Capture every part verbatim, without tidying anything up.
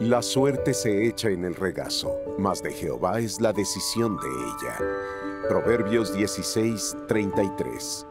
La suerte se echa en el regazo, mas de Jehová es la decisión de ella. Proverbios dieciséis, treinta y tres.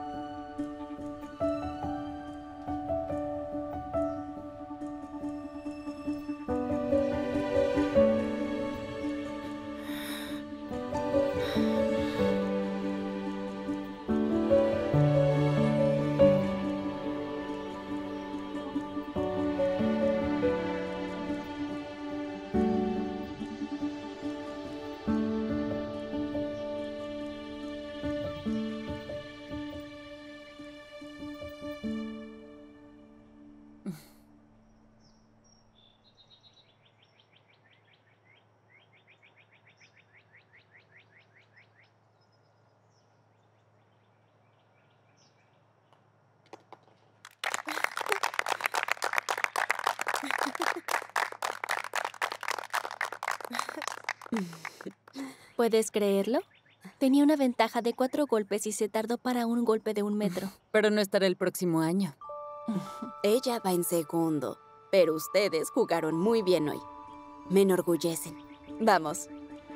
¿Puedes creerlo? Tenía una ventaja de cuatro golpes y se tardó para un golpe de un metro. Pero no estará el próximo año. Ella va en segundo, pero ustedes jugaron muy bien hoy. Me enorgullecen. Vamos.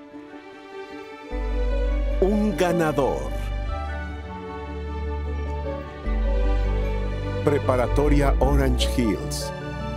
Un ganador. Preparatoria Orange Hills.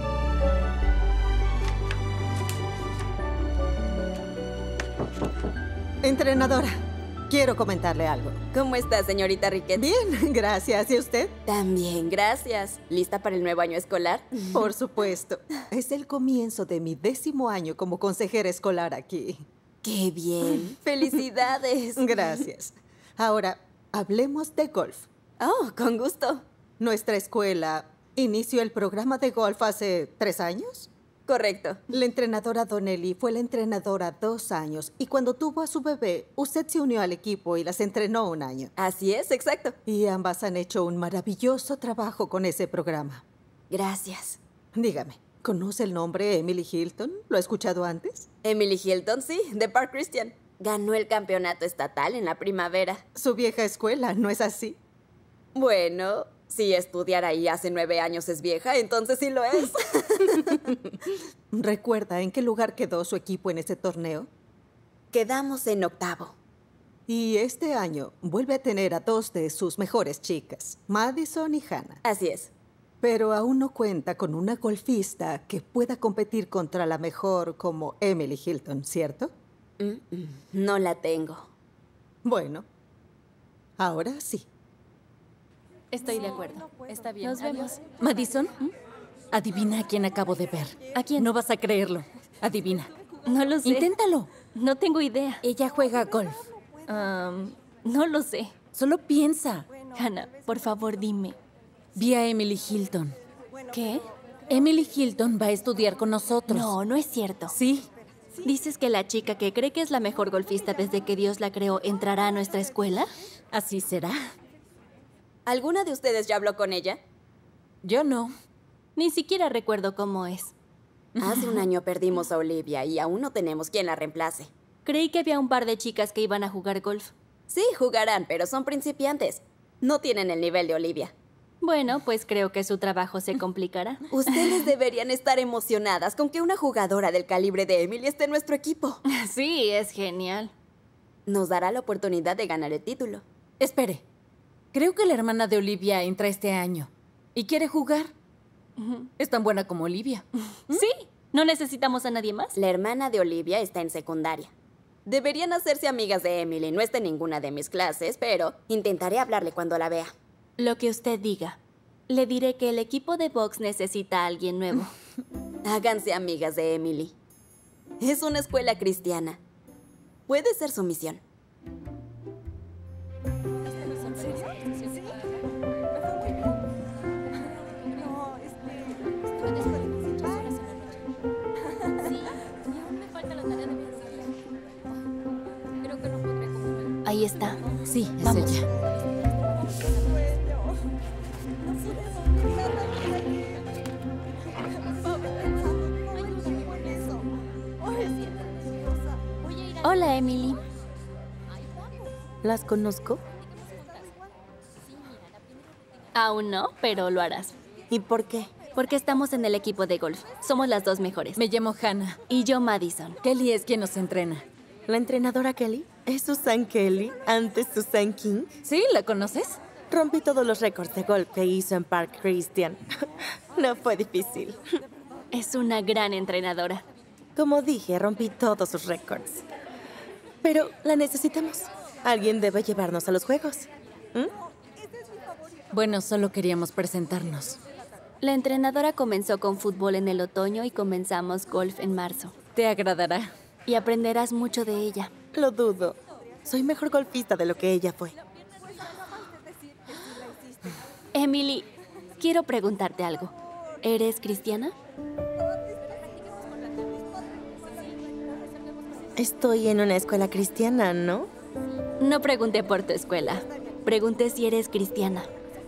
Entrenadora, quiero comentarle algo. ¿Cómo está, señorita Riquet? Bien, gracias. ¿Y usted? También, gracias. ¿Lista para el nuevo año escolar? Por supuesto. Es el comienzo de mi décimo año como consejera escolar aquí. ¡Qué bien! ¡Felicidades! Gracias. Ahora, hablemos de golf. Oh, con gusto. Nuestra escuela inició el programa de golf hace tres años. Correcto. La entrenadora Donnelly fue la entrenadora dos años y cuando tuvo a su bebé, usted se unió al equipo y las entrenó un año. Así es, exacto. Y ambas han hecho un maravilloso trabajo con ese programa. Gracias. Dígame, ¿conoce el nombre Emily Hilton? ¿Lo ha escuchado antes? Emily Hilton, sí, de Park Christian. Ganó el campeonato estatal en la primavera. Su vieja escuela, ¿no es así? Bueno, si estudiar ahí hace nueve años es vieja, entonces sí lo es. ¿Recuerda en qué lugar quedó su equipo en ese torneo? Quedamos en octavo. Y este año vuelve a tener a dos de sus mejores chicas, Madison y Hannah. Así es. Pero aún no cuenta con una golfista que pueda competir contra la mejor como Emily Hilton, ¿cierto? Mm-mm, no la tengo. Bueno, ahora sí. Estoy de acuerdo. Está bien. Nos vemos. Madison, ¿Mm? Adivina a quién acabo de ver. ¿A quién? No vas a creerlo. Adivina. No lo sé. Inténtalo. No tengo idea. Ella juega golf. Um, no lo sé. Solo piensa. Hannah, por favor, dime. Vi a Emily Hilton. ¿Qué? Emily Hilton va a estudiar con nosotros. No, no es cierto. Sí. ¿Dices que la chica que cree que es la mejor golfista desde que Dios la creó entrará a nuestra escuela? Así será. ¿Alguna de ustedes ya habló con ella? Yo no. Ni siquiera recuerdo cómo es. Hace un año perdimos a Olivia y aún no tenemos quien la reemplace. Creí que había un par de chicas que iban a jugar golf. Sí, jugarán, pero son principiantes. No tienen el nivel de Olivia. Bueno, pues creo que su trabajo se complicará. Ustedes deberían estar emocionadas con que una jugadora del calibre de Emily esté en nuestro equipo. Sí, es genial. Nos dará la oportunidad de ganar el título. Espere. Creo que la hermana de Olivia entra este año. ¿Y quiere jugar? Uh-huh. Es tan buena como Olivia. ¿Mm? Sí. ¿No necesitamos a nadie más? La hermana de Olivia está en secundaria. Deberían hacerse amigas de Emily. No está en ninguna de mis clases, pero intentaré hablarle cuando la vea. Lo que usted diga. Le diré que el equipo de box necesita a alguien nuevo. Háganse amigas de Emily. Es una escuela cristiana. Puede ser su misión. Ahí está. Sí, es Vamos. ella. Hola, Emily. ¿Las conozco? Aún no, pero lo harás. ¿Y por qué? Porque estamos en el equipo de golf. Somos las dos mejores. Me llamo Hannah. Y yo, Madison. Kelly es quien nos entrena. ¿La entrenadora Kelly? ¿Es Susan Kelly, antes Susan King? ¿Sí? ¿La conoces? Rompí todos los récords de golf que hizo en Park Christian. No fue difícil. Es una gran entrenadora. Como dije, rompí todos sus récords. Pero la necesitamos. Alguien debe llevarnos a los juegos. ¿Mm? Bueno, solo queríamos presentarnos. La entrenadora comenzó con fútbol en el otoño y comenzamos golf en marzo. Te agradará. Y aprenderás mucho de ella. Lo dudo. Soy mejor golfista de lo que ella fue. Emily, quiero preguntarte algo. ¿Eres cristiana? Estoy en una escuela cristiana, ¿no? No pregunté por tu escuela. Pregunté si eres cristiana.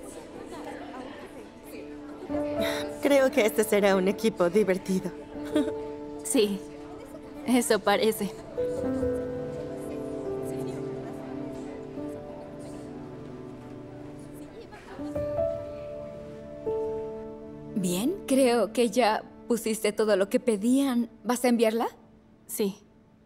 Creo que este será un equipo divertido. Sí, eso parece. Bien, creo que ya pusiste todo lo que pedían. ¿Vas a enviarla? Sí.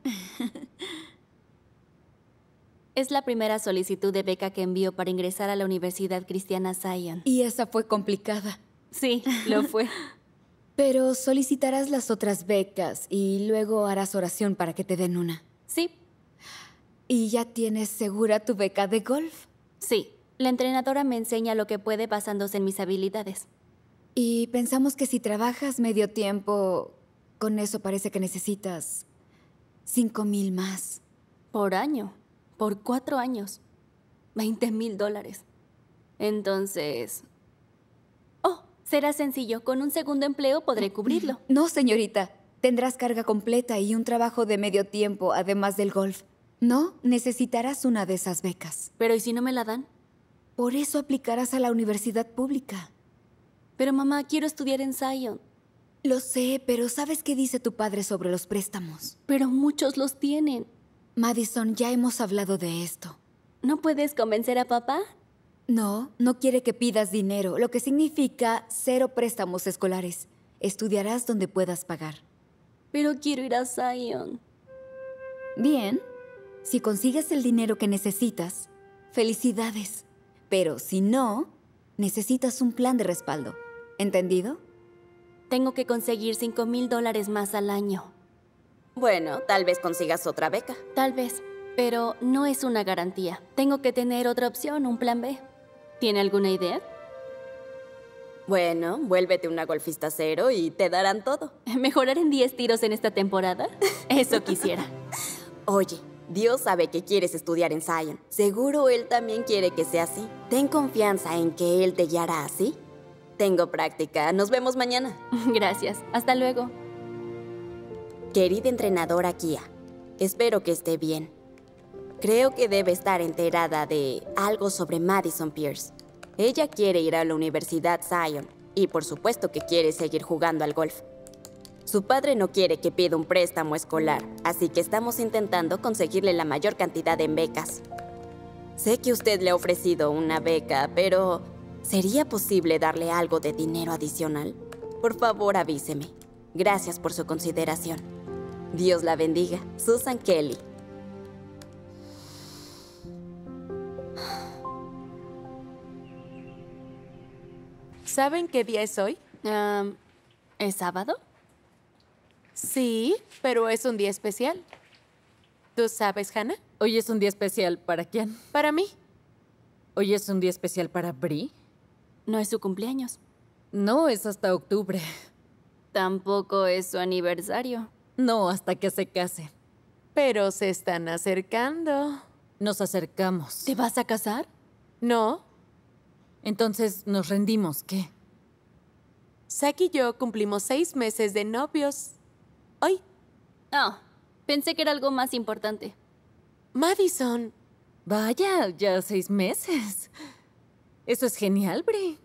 Es la primera solicitud de beca que envío para ingresar a la Universidad Cristiana Zion. Y esa fue complicada. Sí, lo fue. Pero solicitarás las otras becas y luego harás oración para que te den una. Sí. ¿Y ya tienes segura tu beca de golf? Sí. La entrenadora me enseña lo que puede basándose en mis habilidades. Y pensamos que si trabajas medio tiempo, con eso parece que necesitas cinco mil más. Por año. Por cuatro años. Veinte mil dólares. Entonces... Oh, será sencillo. Con un segundo empleo podré cubrirlo. No, señorita. Tendrás carga completa y un trabajo de medio tiempo, además del golf. No, necesitarás una de esas becas. ¿Pero y si no me la dan? Por eso aplicarás a la universidad pública. Pero mamá, quiero estudiar en Zion. Lo sé, pero ¿sabes qué dice tu padre sobre los préstamos? Pero muchos los tienen. Madison, ya hemos hablado de esto. ¿No puedes convencer a papá? No, no quiere que pidas dinero, lo que significa cero préstamos escolares. Estudiarás donde puedas pagar. Pero quiero ir a Zion. Bien. Si consigues el dinero que necesitas, felicidades. Pero si no, necesitas un plan de respaldo. ¿Entendido? Tengo que conseguir cinco mil dólares más al año. Bueno, tal vez consigas otra beca. Tal vez, pero no es una garantía. Tengo que tener otra opción, un plan B. ¿Tiene alguna idea? Bueno, vuélvete una golfista cero y te darán todo. ¿Mejorar en diez tiros en esta temporada? Eso quisiera. Oye, Dios sabe que quieres estudiar en Zion. Seguro Él también quiere que sea así. Ten confianza en que Él te guiará, ¿sí? Tengo práctica. Nos vemos mañana. Gracias. Hasta luego. Querida entrenadora Kia, espero que esté bien. Creo que debe estar enterada de algo sobre Madison Pierce. Ella quiere ir a la Universidad Zion y por supuesto que quiere seguir jugando al golf. Su padre no quiere que pida un préstamo escolar, así que estamos intentando conseguirle la mayor cantidad en becas. Sé que usted le ha ofrecido una beca, pero ¿sería posible darle algo de dinero adicional? Por favor, avíseme. Gracias por su consideración. Dios la bendiga. Susan Kelly. ¿Saben qué día es hoy? Um, ¿Es sábado? Sí, pero es un día especial. ¿Tú sabes, Hannah? Hoy es un día especial. ¿Para quién? Para mí. ¿Hoy es un día especial para Bri? No es su cumpleaños. No, es hasta octubre. Tampoco es su aniversario. No, hasta que se case. Pero se están acercando. Nos acercamos. ¿Te vas a casar? No. Entonces nos rendimos, ¿qué? Zack y yo cumplimos seis meses de novios. Hoy. Oh, pensé que era algo más importante. Madison. Vaya, ya seis meses. Eso es genial, Bri.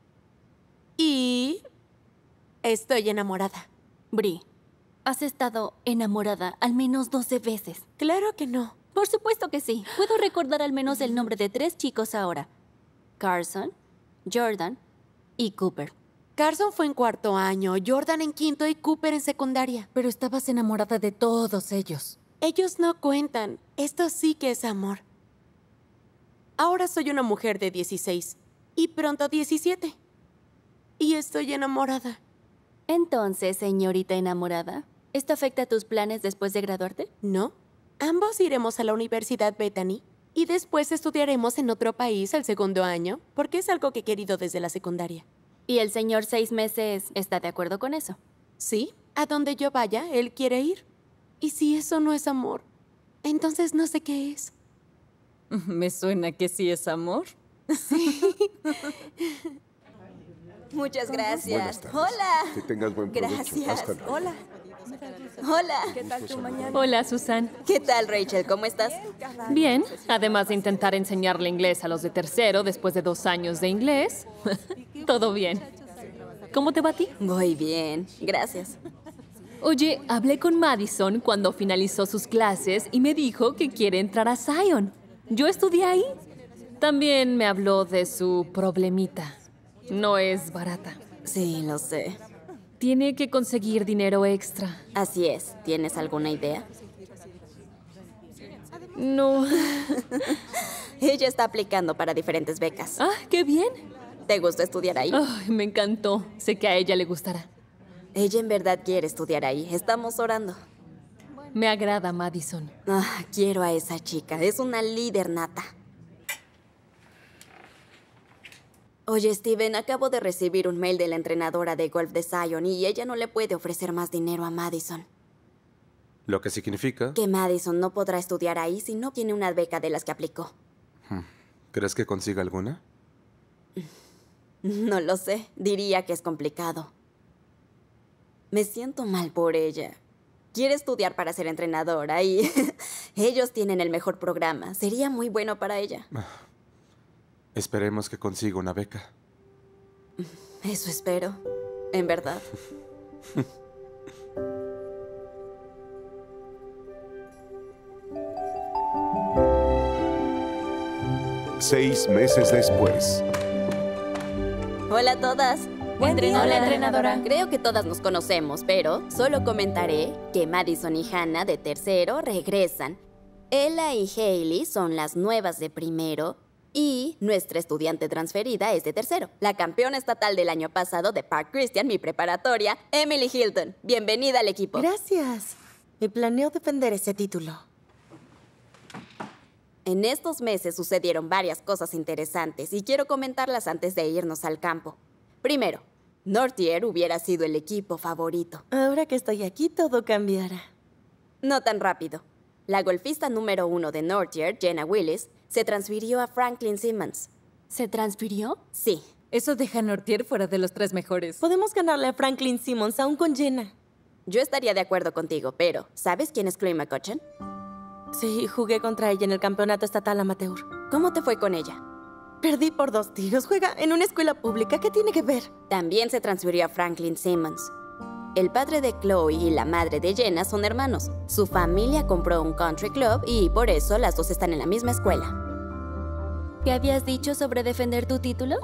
Y estoy enamorada. Bri, has estado enamorada al menos doce veces. Claro que no. Por supuesto que sí. Puedo recordar al menos el nombre de tres chicos ahora. Carson, Jordan y Cooper. Carson fue en cuarto año, Jordan en quinto y Cooper en secundaria. Pero estabas enamorada de todos ellos. Ellos no cuentan. Esto sí que es amor. Ahora soy una mujer de dieciséis y pronto diecisiete. Y estoy enamorada. Entonces, señorita enamorada, ¿esto afecta a tus planes después de graduarte? No. Ambos iremos a la Universidad Bethany y después estudiaremos en otro país el segundo año, porque es algo que he querido desde la secundaria. ¿Y el señor seis meses está de acuerdo con eso? Sí, a donde yo vaya, él quiere ir. Y si eso no es amor, entonces no sé qué es. Me suena que sí es amor. Muchas gracias. Buenas tardes. Hola. Que tengas buen provecho. Gracias. Hasta luego. Hola. Hola. ¿Qué tal tu mañana? Hola, Susan. ¿Qué tal, Rachel? ¿Cómo estás? Bien, además de intentar enseñarle inglés a los de tercero después de dos años de inglés. Todo bien. ¿Cómo te va a ti? Voy bien. Gracias. Oye, hablé con Madison cuando finalizó sus clases y me dijo que quiere entrar a Zion. Yo estudié ahí. También me habló de su problemita. No es barata. Sí, lo sé. Tiene que conseguir dinero extra. Así es. ¿Tienes alguna idea? No. Ella está aplicando para diferentes becas. Ah, qué bien. ¿Te gusta estudiar ahí? Ay, me encantó. Sé que a ella le gustará. Ella en verdad quiere estudiar ahí. Estamos orando. Me agrada Madison. Ah, quiero a esa chica. Es una líder nata. Oye, Steven, acabo de recibir un mail de la entrenadora de golf de Zion y ella no le puede ofrecer más dinero a Madison. ¿Lo que significa? Que Madison no podrá estudiar ahí si no tiene una beca de las que aplicó. ¿Crees que consiga alguna? No lo sé. Diría que es complicado. Me siento mal por ella. Quiere estudiar para ser entrenadora y ellos tienen el mejor programa. Sería muy bueno para ella. Esperemos que consiga una beca. Eso espero. En verdad. Seis meses después. Hola a todas. Buen día. Hola, entrenadora. Creo que todas nos conocemos, pero solo comentaré que Madison y Hannah de tercero regresan. Ella y Hailey son las nuevas de primero y nuestra estudiante transferida es de tercero. La campeona estatal del año pasado de Park Christian, mi preparatoria, Emily Hilton. Bienvenida al equipo. Gracias. Y planeo defender ese título. En estos meses sucedieron varias cosas interesantes y quiero comentarlas antes de irnos al campo. Primero, Northier hubiera sido el equipo favorito. Ahora que estoy aquí, todo cambiará. No tan rápido. La golfista número uno de Northier, Jenna Willis, se transfirió a Franklin Simmons. ¿Se transfirió? Sí. Eso deja a Northier fuera de los tres mejores. Podemos ganarle a Franklin Simmons aún con Jenna. Yo estaría de acuerdo contigo, pero ¿sabes quién es Chloe McCutcheon? Sí, jugué contra ella en el campeonato estatal amateur. ¿Cómo te fue con ella? Perdí por dos tiros. Juega en una escuela pública. ¿Qué tiene que ver? También se transfirió a Franklin Simmons. El padre de Chloe y la madre de Jenna son hermanos. Su familia compró un country club y por eso las dos están en la misma escuela. ¿Qué habías dicho sobre defender tu título?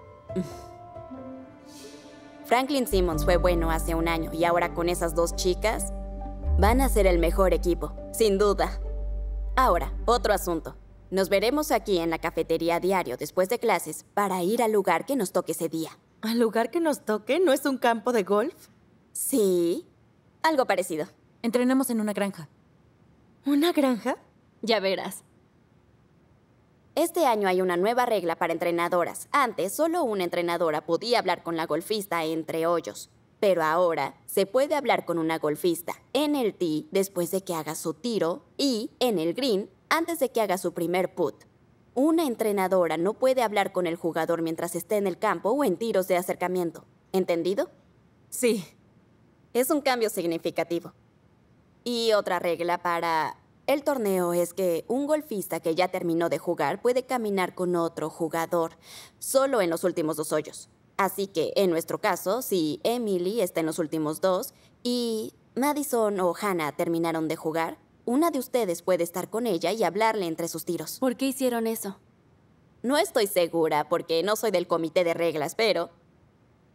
Franklin Simmons fue bueno hace un año y ahora con esas dos chicas van a ser el mejor equipo, sin duda. Ahora, otro asunto. Nos veremos aquí en la cafetería a diario después de clases para ir al lugar que nos toque ese día. ¿Al lugar que nos toque? ¿No es un campo de golf? Sí, algo parecido. Entrenamos en una granja. ¿Una granja? Ya verás. Este año hay una nueva regla para entrenadoras. Antes, solo una entrenadora podía hablar con la golfista entre hoyos. Pero ahora se puede hablar con una golfista en el tee después de que haga su tiro y en el green antes de que haga su primer putt. Una entrenadora no puede hablar con el jugador mientras esté en el campo o en tiros de acercamiento. ¿Entendido? Sí. Es un cambio significativo. Y otra regla para el torneo es que un golfista que ya terminó de jugar puede caminar con otro jugador, solo en los últimos dos hoyos. Así que, en nuestro caso, si Emily está en los últimos dos y Madison o Hannah terminaron de jugar, una de ustedes puede estar con ella y hablarle entre sus tiros. ¿Por qué hicieron eso? No estoy segura porque no soy del comité de reglas, pero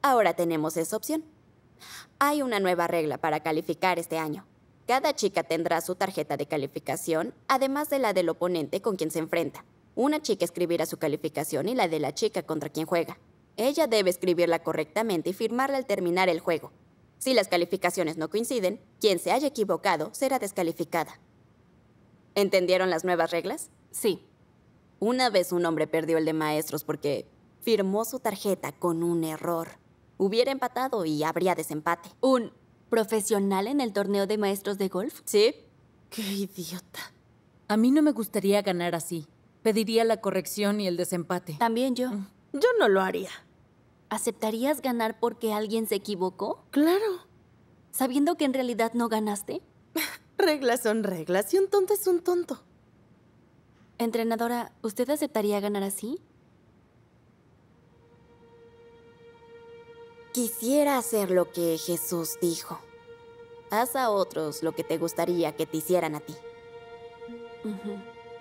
Ahora tenemos esa opción. Hay una nueva regla para calificar este año. Cada chica tendrá su tarjeta de calificación, además de la del oponente con quien se enfrenta. Una chica escribirá su calificación y la de la chica contra quien juega. Ella debe escribirla correctamente y firmarla al terminar el juego. Si las calificaciones no coinciden, quien se haya equivocado será descalificada. ¿Entendieron las nuevas reglas? Sí. Una vez un hombre perdió el de maestros porque firmó su tarjeta con un error. Hubiera empatado y habría desempate. ¿Un profesional en el torneo de maestros de golf? ¿Sí? ¡Qué idiota! A mí no me gustaría ganar así. Pediría la corrección y el desempate. También yo. Yo no lo haría. ¿Aceptarías ganar porque alguien se equivocó? Claro. ¿Sabiendo que en realidad no ganaste? Reglas son reglas y un tonto es un tonto. Entrenadora, ¿usted aceptaría ganar así? Quisiera hacer lo que Jesús dijo. Haz a otros lo que te gustaría que te hicieran a ti. Uh-huh.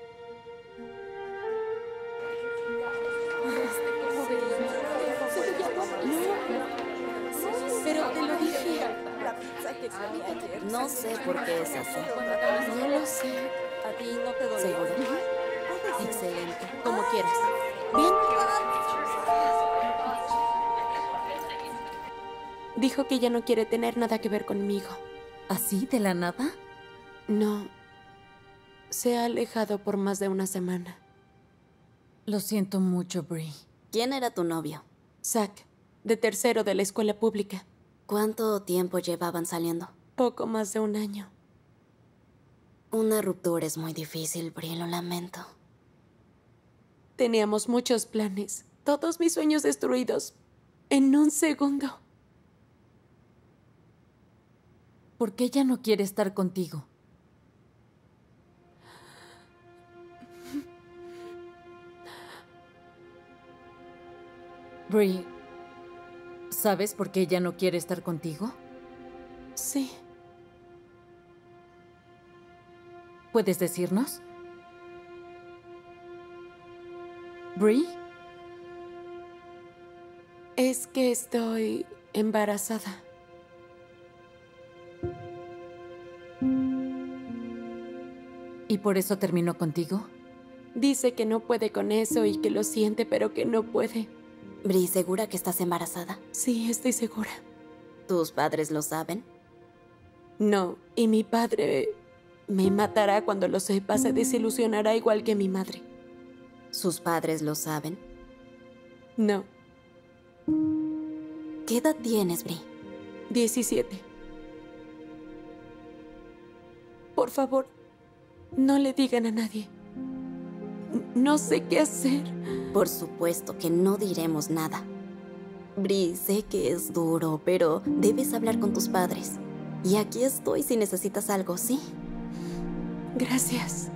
Pero te lo dije. No sé por qué es así. No lo sé. ¿A ti no te dolió? ¿Seguro? Excelente. Como quieras. Bien. Dijo que ya no quiere tener nada que ver conmigo. ¿Así de la nada? No. Se ha alejado por más de una semana. Lo siento mucho, Bree. ¿Quién era tu novio? Zack, de tercero de la escuela pública. ¿Cuánto tiempo llevaban saliendo? Poco más de un año. Una ruptura es muy difícil, Bree, lo lamento. Teníamos muchos planes. Todos mis sueños destruidos. En un segundo. ¿Por qué ella no quiere estar contigo? Bree, ¿sabes por qué ella no quiere estar contigo? Sí. ¿Puedes decirnos? Bree. Es que estoy embarazada. ¿Y por eso terminó contigo? Dice que no puede con eso y que lo siente, pero que no puede. Bree, ¿segura que estás embarazada? Sí, estoy segura. ¿Tus padres lo saben? No, y mi padre me matará cuando lo sepa. Se desilusionará igual que mi madre. ¿Sus padres lo saben? No. ¿Qué edad tienes, Bree? diecisiete. Por favor, no le digan a nadie. No sé qué hacer. Por supuesto que no diremos nada. Bree, sé que es duro, pero debes hablar con tus padres. Y aquí estoy si necesitas algo, ¿sí? Gracias.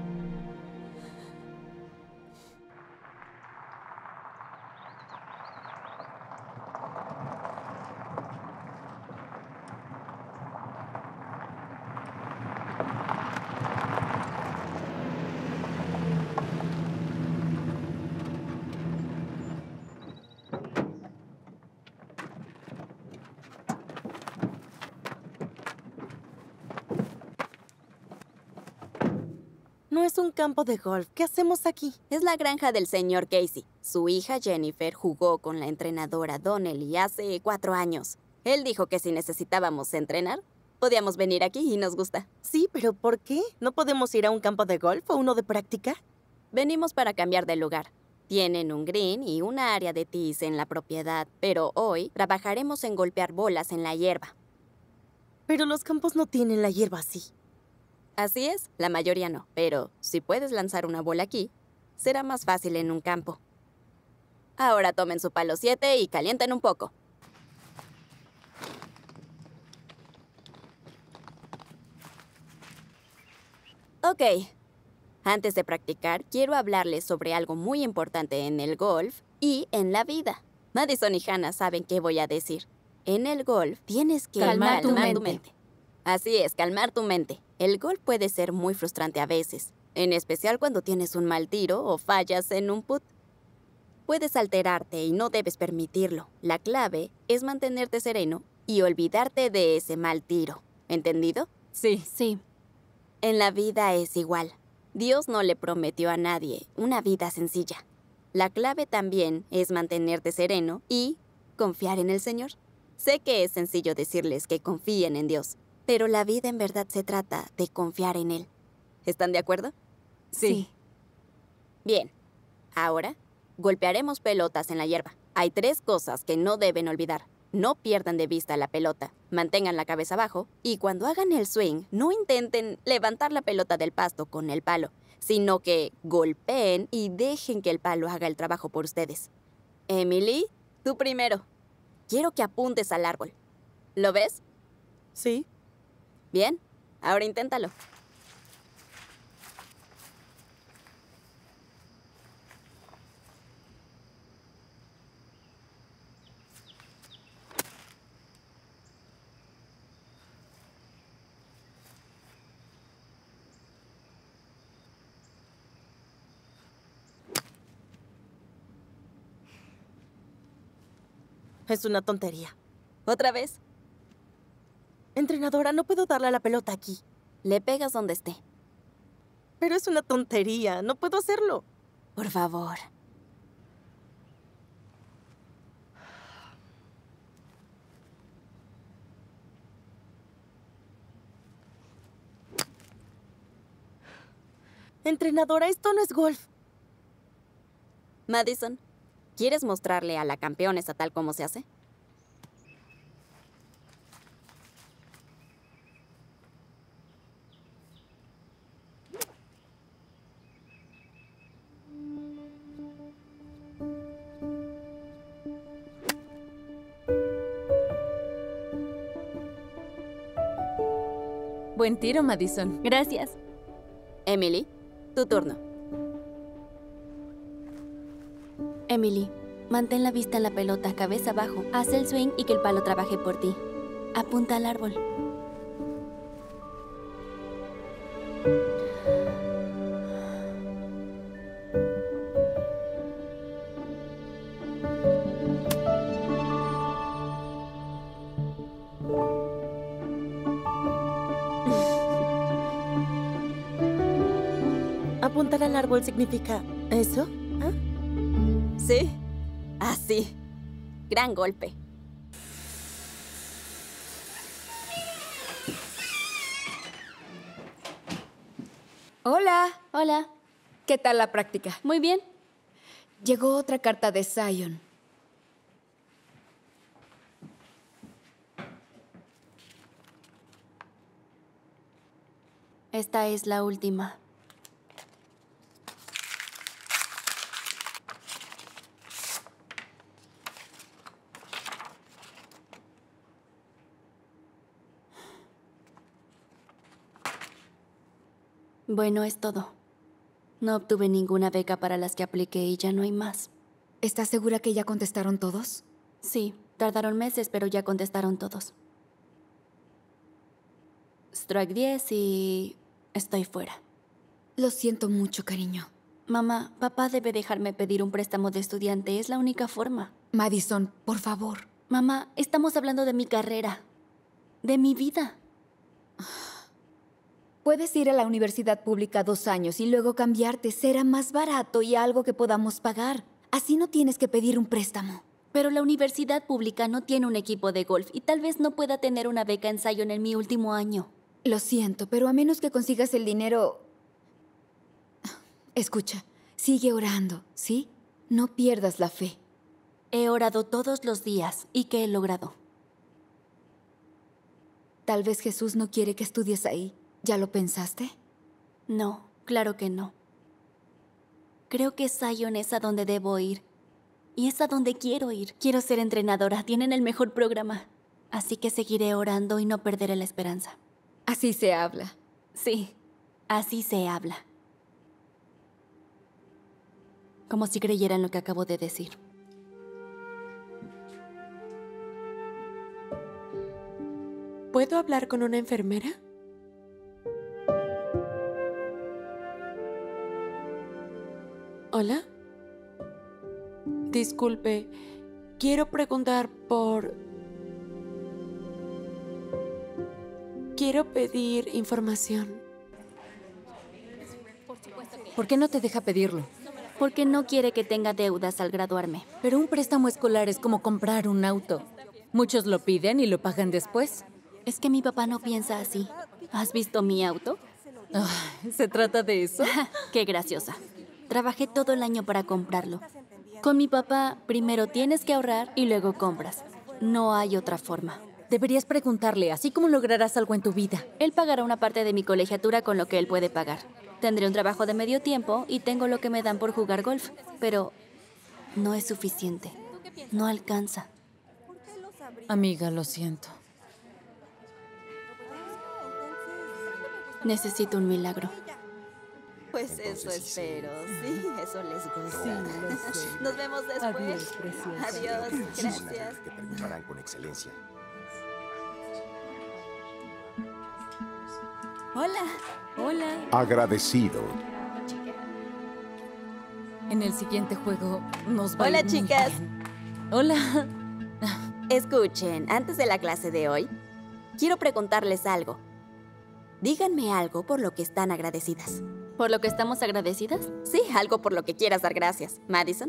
No es un campo de golf. ¿Qué hacemos aquí? Es la granja del señor Casey. Su hija Jennifer jugó con la entrenadora Donnelly hace cuatro años. Él dijo que si necesitábamos entrenar, podíamos venir aquí y nos gusta. Sí, pero ¿por qué? ¿No podemos ir a un campo de golf o uno de práctica? Venimos para cambiar de lugar. Tienen un green y una área de tees en la propiedad, pero hoy trabajaremos en golpear bolas en la hierba. Pero los campos no tienen la hierba así. Así es, la mayoría no, pero si puedes lanzar una bola aquí, será más fácil en un campo. Ahora tomen su palo siete y calienten un poco. Ok, antes de practicar, quiero hablarles sobre algo muy importante en el golf y en la vida. Madison y Hannah saben qué voy a decir. En el golf tienes que Calmar tu calmar tu mente. mente. Así es, calmar tu mente. El golf puede ser muy frustrante a veces, en especial cuando tienes un mal tiro o fallas en un putt. Puedes alterarte y no debes permitirlo. La clave es mantenerte sereno y olvidarte de ese mal tiro. ¿Entendido? Sí. Sí. En la vida es igual. Dios no le prometió a nadie una vida sencilla. La clave también es mantenerte sereno y confiar en el Señor. Sé que es sencillo decirles que confíen en Dios, pero la vida en verdad se trata de confiar en Él. ¿Están de acuerdo? Sí. Bien. Ahora, golpearemos pelotas en la hierba. Hay tres cosas que no deben olvidar. No pierdan de vista la pelota, mantengan la cabeza abajo y cuando hagan el swing, no intenten levantar la pelota del pasto con el palo, sino que golpeen y dejen que el palo haga el trabajo por ustedes. Emily, tú primero. Quiero que apuntes al árbol. ¿Lo ves? Sí. Bien, ahora inténtalo. Es una tontería. ¿Otra vez? Entrenadora, no puedo darle a la pelota aquí. Le pegas donde esté. Pero es una tontería. No puedo hacerlo. Por favor. Entrenadora, esto no es golf. Madison, ¿quieres mostrarle a la campeona estatal cómo se hace? Buen tiro, Madison. Gracias. Emily, tu turno. Emily, mantén la vista en la pelota, cabeza abajo. Haz el swing y que el palo trabaje por ti. Apunta al árbol. Apuntar al árbol significa eso. ¿Ah? Sí, así. Gran golpe. Hola. Hola. ¿Qué tal la práctica? Muy bien. Llegó otra carta de Zion. Esta es la última. Bueno, es todo. No obtuve ninguna beca para las que apliqué y ya no hay más. ¿Estás segura que ya contestaron todos? Sí, tardaron meses, pero ya contestaron todos. Strike diez y estoy fuera. Lo siento mucho, cariño. Mamá, papá debe dejarme pedir un préstamo de estudiante. Es la única forma. Madison, por favor. Mamá, estamos hablando de mi carrera. De mi vida. Puedes ir a la universidad pública dos años y luego cambiarte. Será más barato y algo que podamos pagar. Así no tienes que pedir un préstamo. Pero la universidad pública no tiene un equipo de golf y tal vez no pueda tener una beca en Zion en mi último año. Lo siento, pero a menos que consigas el dinero... Escucha, sigue orando, ¿sí? No pierdas la fe. He orado todos los días. ¿Y qué he logrado? Tal vez Jesús no quiere que estudies ahí. ¿Ya lo pensaste? No, claro que no. Creo que Zion es a donde debo ir. Y es a donde quiero ir. Quiero ser entrenadora. Tienen el mejor programa. Así que seguiré orando y no perderé la esperanza. Así se habla. Sí, así se habla. Como si creyeran lo que acabo de decir. ¿Puedo hablar con una enfermera? ¿Hola? Disculpe, quiero preguntar por... Quiero pedir información. ¿Por qué no te deja pedirlo? Porque no quiere que tenga deudas al graduarme. Pero un préstamo escolar es como comprar un auto. Muchos lo piden y lo pagan después. Es que mi papá no piensa así. ¿Has visto mi auto? Oh, ¿se trata de eso? Qué graciosa. Trabajé todo el año para comprarlo. Con mi papá, primero tienes que ahorrar y luego compras. No hay otra forma. Deberías preguntarle, así como lograrás algo en tu vida. Él pagará una parte de mi colegiatura con lo que él puede pagar. Tendré un trabajo de medio tiempo y tengo lo que me dan por jugar golf. Pero no es suficiente. No alcanza. Amiga, lo siento. Necesito un milagro. Pues eso espero. Sí, eso les gusta. Nos vemos después. Adiós, preciosa. Adiós, gracias. Que terminarán con excelencia. Hola. Hola. Agradecido. En el siguiente juego nos va a Hola, ir muy chicas. bien. Hola. Escuchen, antes de la clase de hoy, quiero preguntarles algo. Díganme algo por lo que están agradecidas. ¿Por lo que estamos agradecidas? Sí, algo por lo que quieras dar gracias. Madison.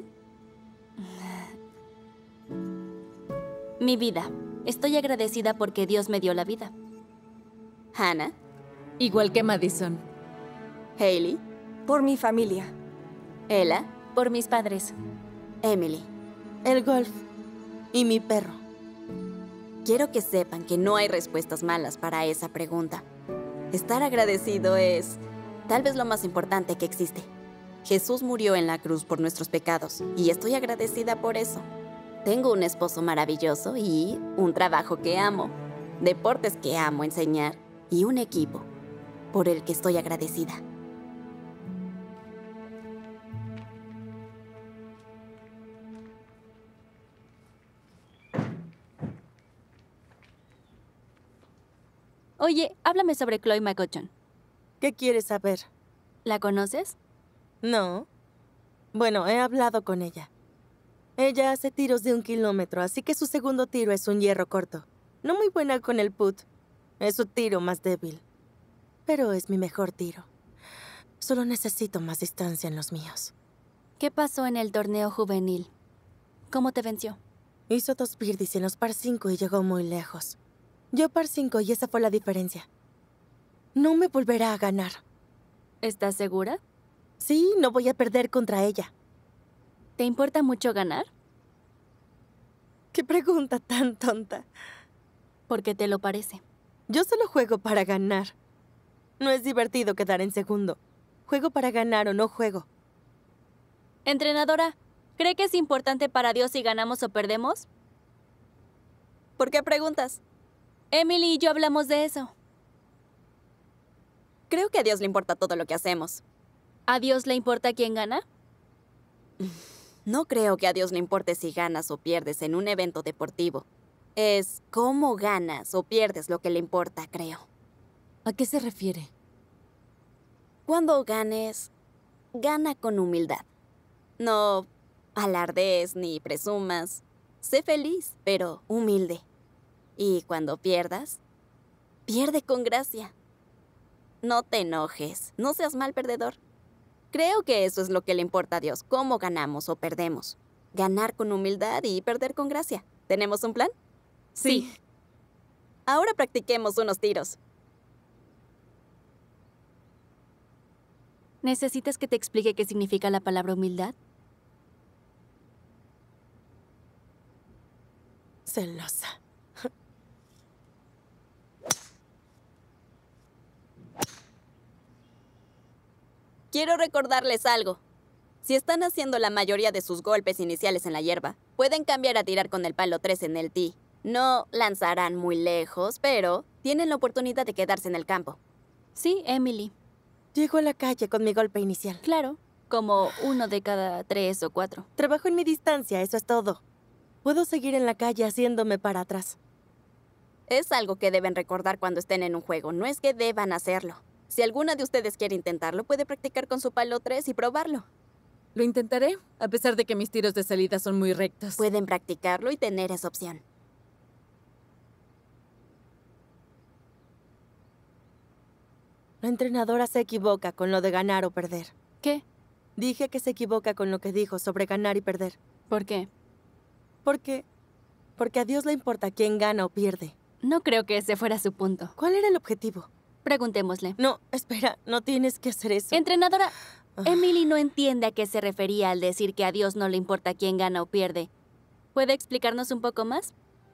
Mi vida. Estoy agradecida porque Dios me dio la vida. Hannah. Igual que Madison. Hailey. Por mi familia. Ella. Por mis padres. Emily. El golf. Y mi perro. Quiero que sepan que no hay respuestas malas para esa pregunta. Estar agradecido es tal vez lo más importante que existe. Jesús murió en la cruz por nuestros pecados y estoy agradecida por eso. Tengo un esposo maravilloso y un trabajo que amo, deportes que amo enseñar y un equipo por el que estoy agradecida. Oye, háblame sobre Chloe McGowan. ¿Qué quieres saber? ¿La conoces? No. Bueno, he hablado con ella. Ella hace tiros de un kilómetro, así que su segundo tiro es un hierro corto. No muy buena con el put. Es su tiro más débil. Pero es mi mejor tiro. Solo necesito más distancia en los míos. ¿Qué pasó en el torneo juvenil? ¿Cómo te venció? Hizo dos birdies en los par cinco y llegó muy lejos. Yo par cinco y esa fue la diferencia. No me volverá a ganar. ¿Estás segura? Sí, no voy a perder contra ella. ¿Te importa mucho ganar? Qué pregunta tan tonta. Porque te lo parece. Yo solo juego para ganar. No es divertido quedar en segundo. Juego para ganar o no juego. Entrenadora, ¿cree que es importante para Dios si ganamos o perdemos? ¿Por qué preguntas? Emily y yo hablamos de eso. Creo que a Dios le importa todo lo que hacemos. ¿A Dios le importa quién gana? No creo que a Dios le importe si ganas o pierdes en un evento deportivo. Es cómo ganas o pierdes lo que le importa, creo. ¿A qué se refiere? Cuando ganes, gana con humildad. No alardees ni presumas. Sé feliz, pero humilde. Y cuando pierdas, pierde con gracia. No te enojes, no seas mal perdedor. Creo que eso es lo que le importa a Dios, cómo ganamos o perdemos. Ganar con humildad y perder con gracia. ¿Tenemos un plan? Sí. Ahora practiquemos unos tiros. ¿Necesitas que te explique qué significa la palabra humildad? Celosa. Quiero recordarles algo. Si están haciendo la mayoría de sus golpes iniciales en la hierba, pueden cambiar a tirar con el palo tres en el tee. No lanzarán muy lejos, pero tienen la oportunidad de quedarse en el campo. Sí, Emily. Llego a la calle con mi golpe inicial. Claro, como uno de cada tres o cuatro. Trabajo en mi distancia, eso es todo. Puedo seguir en la calle haciéndome para atrás. Es algo que deben recordar cuando estén en un juego, no es que deban hacerlo. Si alguna de ustedes quiere intentarlo, puede practicar con su palo tres y probarlo. Lo intentaré, a pesar de que mis tiros de salida son muy rectos. Pueden practicarlo y tener esa opción. La entrenadora se equivoca con lo de ganar o perder. ¿Qué? Dije que se equivoca con lo que dijo sobre ganar y perder. ¿Por qué? Porque... Porque a Dios le importa quién gana o pierde. No creo que ese fuera su punto. ¿Cuál era el objetivo? Preguntémosle. No, espera, no tienes que hacer eso. Entrenadora, Ah. Emily no entiende a qué se refería al decir que a Dios no le importa quién gana o pierde. ¿Puede explicarnos un poco más?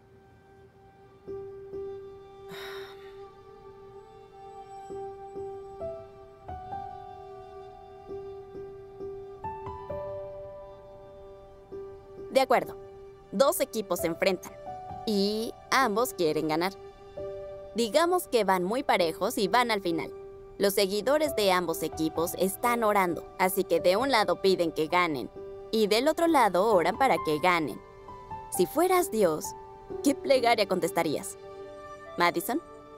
De acuerdo. Dos equipos se enfrentan y ambos quieren ganar. Digamos que van muy parejos y van al final. Los seguidores de ambos equipos están orando, así que de un lado piden que ganen y del otro lado oran para que ganen. Si fueras Dios, ¿qué plegaria contestarías? ¿Madison?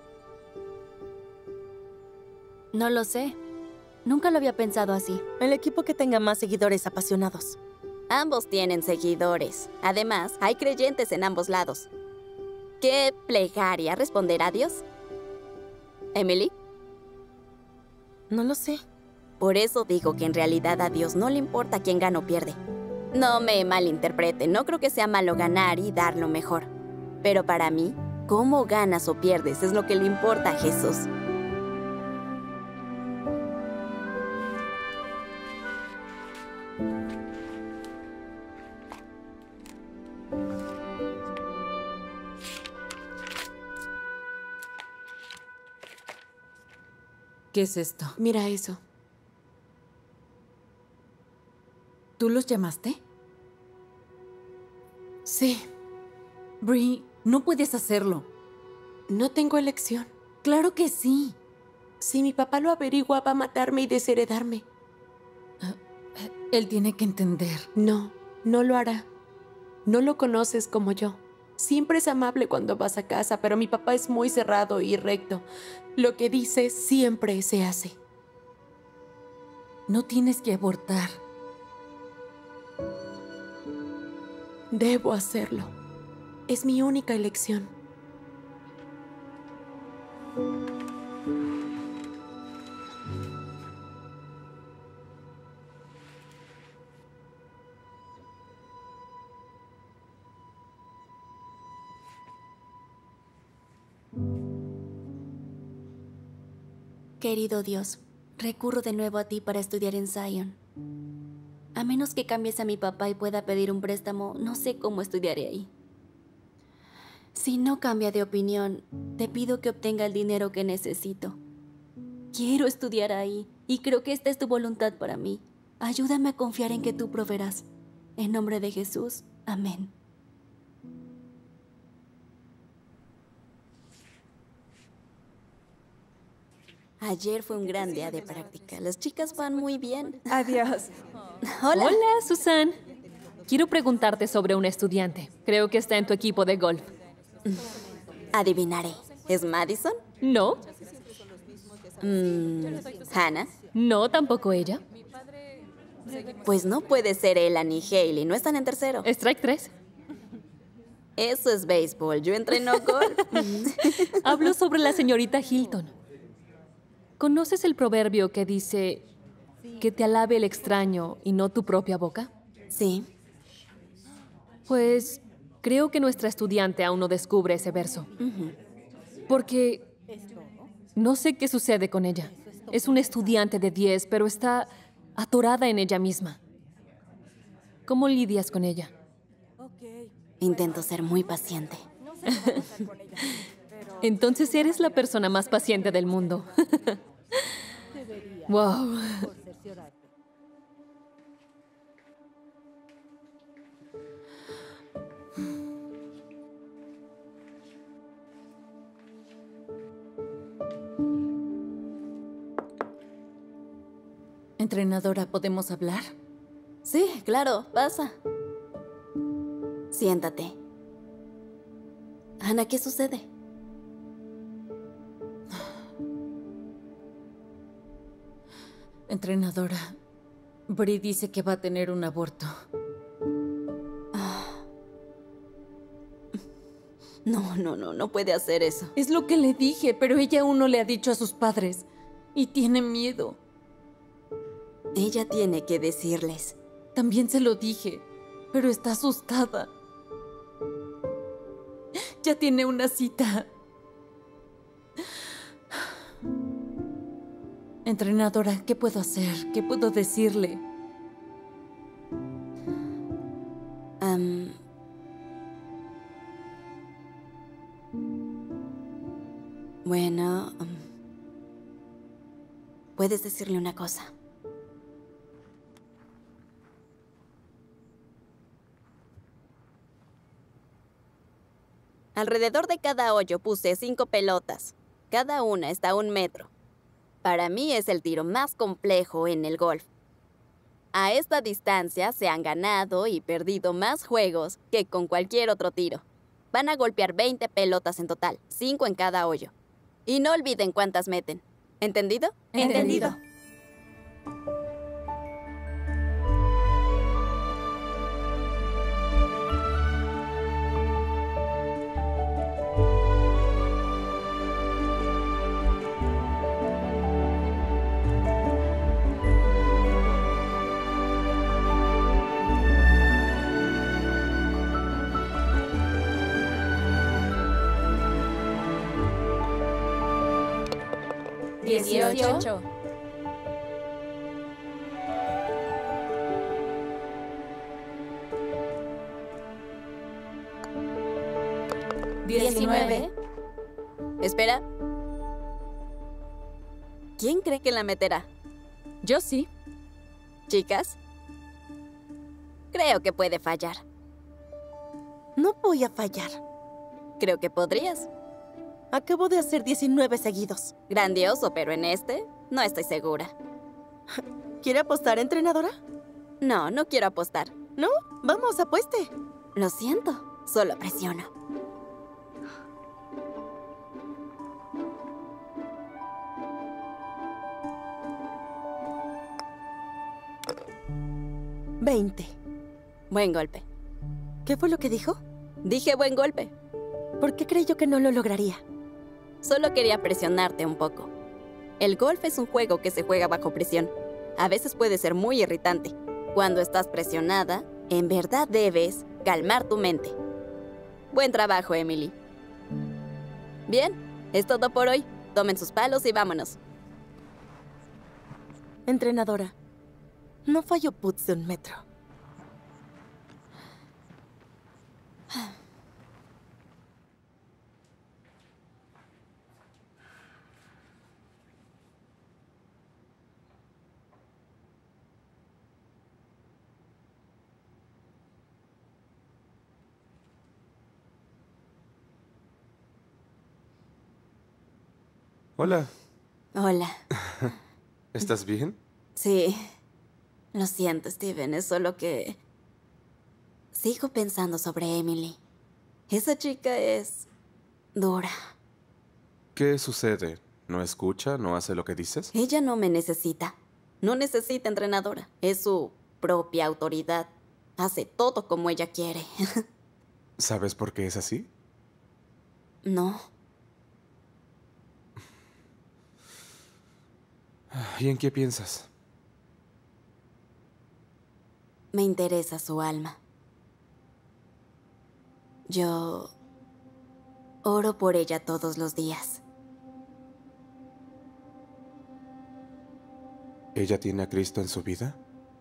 No lo sé. Nunca lo había pensado así. El equipo que tenga más seguidores apasionados. Ambos tienen seguidores. Además, hay creyentes en ambos lados. ¿Qué plegaria responderá Dios? ¿Emily? No lo sé. Por eso digo que en realidad a Dios no le importa quién gana o pierde. No me malinterprete, no creo que sea malo ganar y dar lo mejor. Pero para mí, cómo ganas o pierdes es lo que le importa a Jesús. ¿Qué es esto? Mira eso. ¿Tú los llamaste? Sí, Bree, no puedes hacerlo. no tengo elección. Claro que sí. Si mi papá lo averigua, va a matarme y desheredarme. Él tiene que entender. No, no lo hará. No lo conoces como yo. Siempre es amable cuando vas a casa, pero mi papá es muy cerrado y recto. Lo que dice siempre se hace. No tienes que abortar. Debo hacerlo. Es mi única elección. Querido Dios, recurro de nuevo a ti para estudiar en Zion. A menos que cambies a mi papá y pueda pedir un préstamo, no sé cómo estudiaré ahí. Si no cambia de opinión, te pido que obtenga el dinero que necesito. Quiero estudiar ahí y creo que esta es tu voluntad para mí. Ayúdame a confiar en que tú proveerás. En nombre de Jesús, amén. Ayer fue un gran día de práctica. Las chicas van muy bien. Adiós. Hola. Hola, Susan. Quiero preguntarte sobre un estudiante. Creo que está en tu equipo de golf. Adivinaré. ¿Es Madison? ¿No? Mm, ¿Hannah? No, tampoco ella. Pues no puede ser ella ni Hailey. No están en tercero. Strike tres. Eso es béisbol. Yo entreno golf. Hablo sobre la señorita Hilton. ¿Conoces el proverbio que dice que te alabe el extraño y no tu propia boca? Sí. Pues creo que nuestra estudiante aún no descubre ese verso. Porque no sé qué sucede con ella. Es una estudiante de diez, pero está atorada en ella misma. ¿Cómo lidias con ella? Intento ser muy paciente. Entonces eres la persona más paciente del mundo. Wow. Entrenadora, ¿podemos hablar? Sí, claro, pasa. Siéntate. Ana, ¿qué sucede? Entrenadora, Bri dice que va a tener un aborto. No, no, no, no puede hacer eso. Es lo que le dije, pero ella aún no le ha dicho a sus padres. Y tiene miedo. Ella tiene que decirles. También se lo dije, pero está asustada. Ya tiene una cita. Entrenadora, ¿qué puedo hacer? ¿Qué puedo decirle? Um, bueno, um, puedes decirle una cosa. Alrededor de cada hoyo puse cinco pelotas. Cada una está a un metro. Para mí es el tiro más complejo en el golf. A esta distancia se han ganado y perdido más juegos que con cualquier otro tiro. Van a golpear veinte pelotas en total, cinco en cada hoyo. Y no olviden cuántas meten. ¿Entendido? Entendido. Dieciocho. Diecinueve. Espera. ¿Quién cree que la meterá? Yo sí. Chicas, creo que puede fallar. No voy a fallar. Creo que podrías. Acabo de hacer diecinueve seguidos. Grandioso, pero en este no estoy segura. ¿Quiere apostar, entrenadora? No, no quiero apostar. ¿No? Vamos, apueste. Lo siento, solo presiono. Veinte. Buen golpe. ¿Qué fue lo que dijo? Dije buen golpe. ¿Por qué creyó que no lo lograría? Solo quería presionarte un poco. El golf es un juego que se juega bajo presión. A veces puede ser muy irritante. Cuando estás presionada, en verdad debes calmar tu mente. Buen trabajo, Emily. Bien, es todo por hoy. Tomen sus palos y vámonos. Entrenadora, no fallo putts de un metro. Hola. Hola. ¿Estás bien? Sí. Lo siento, Steven. Es solo que... sigo pensando sobre Emily. Esa chica es... dura. ¿Qué sucede? ¿No escucha? ¿No hace lo que dices? Ella no me necesita. No necesita entrenadora. Es su propia autoridad. Hace todo como ella quiere. ¿Sabes por qué es así? No. ¿Y en qué piensas? Me interesa su alma. Yo oro por ella todos los días. ¿Ella tiene a Cristo en su vida?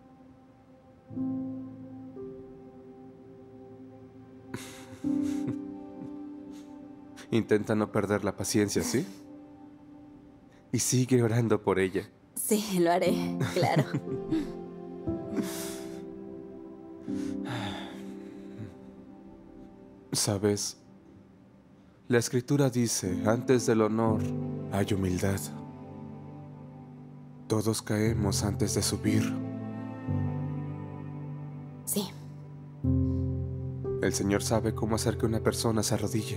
Intenta no perder la paciencia, ¿sí? Y sigue orando por ella. Sí, lo haré, claro. ¿Sabes? La Escritura dice, antes del honor hay humildad. Todos caemos antes de subir. Sí. El Señor sabe cómo hacer que una persona se arrodille.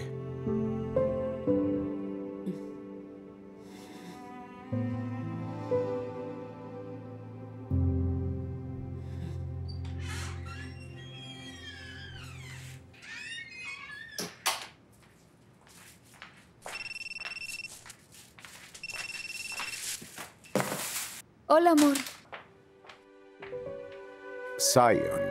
Hola, amor. Zion.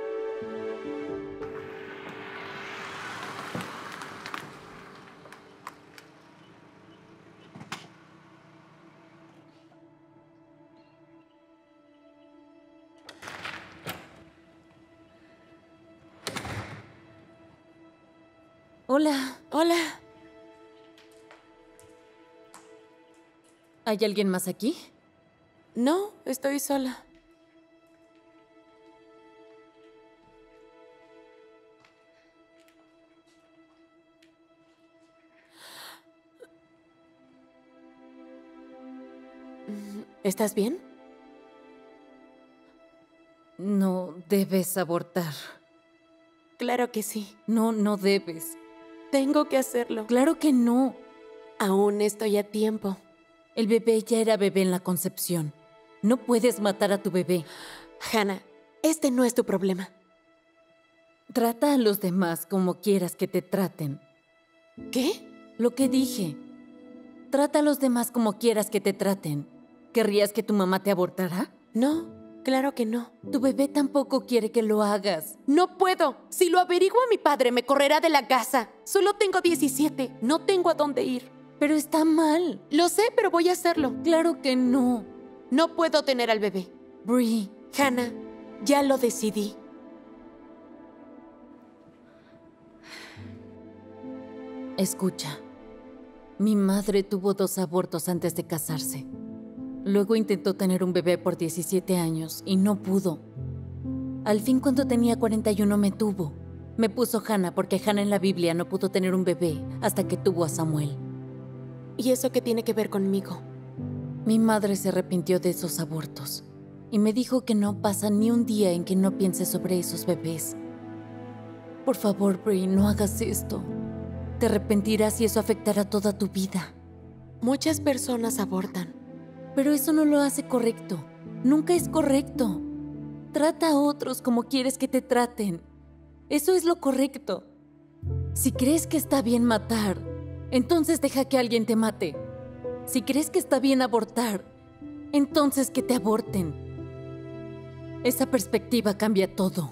Hola. Hola. ¿Hay alguien más aquí? No, estoy sola. ¿Estás bien? No debes abortar. Claro que sí. No, no debes. Tengo que hacerlo. Claro que no. Aún estoy a tiempo. El bebé ya era bebé en la concepción. No puedes matar a tu bebé. Hannah, este no es tu problema. Trata a los demás como quieras que te traten. ¿Qué? Lo que dije. Trata a los demás como quieras que te traten. ¿Querrías que tu mamá te abortara? No, claro que no. Tu bebé tampoco quiere que lo hagas. No puedo. Si lo averiguo a mi padre, me correrá de la casa. Solo tengo diecisiete. No tengo a dónde ir. Pero está mal. Lo sé, pero voy a hacerlo. Claro que no. No puedo tener al bebé. Bree. Hannah, ya lo decidí. Escucha. Mi madre tuvo dos abortos antes de casarse. Luego intentó tener un bebé por diecisiete años y no pudo. Al fin, cuando tenía cuarenta y uno, me tuvo. Me puso Hannah porque Hannah en la Biblia no pudo tener un bebé hasta que tuvo a Samuel. ¿Y eso qué tiene que ver conmigo? Mi madre se arrepintió de esos abortos y me dijo que no pasa ni un día en que no piense sobre esos bebés. Por favor, Bree, no hagas esto. Te arrepentirás y eso afectará toda tu vida. Muchas personas abortan. Pero eso no lo hace correcto. Nunca es correcto. Trata a otros como quieres que te traten. Eso es lo correcto. Si crees que está bien matar, entonces deja que alguien te mate. Si crees que está bien abortar, entonces que te aborten. Esa perspectiva cambia todo.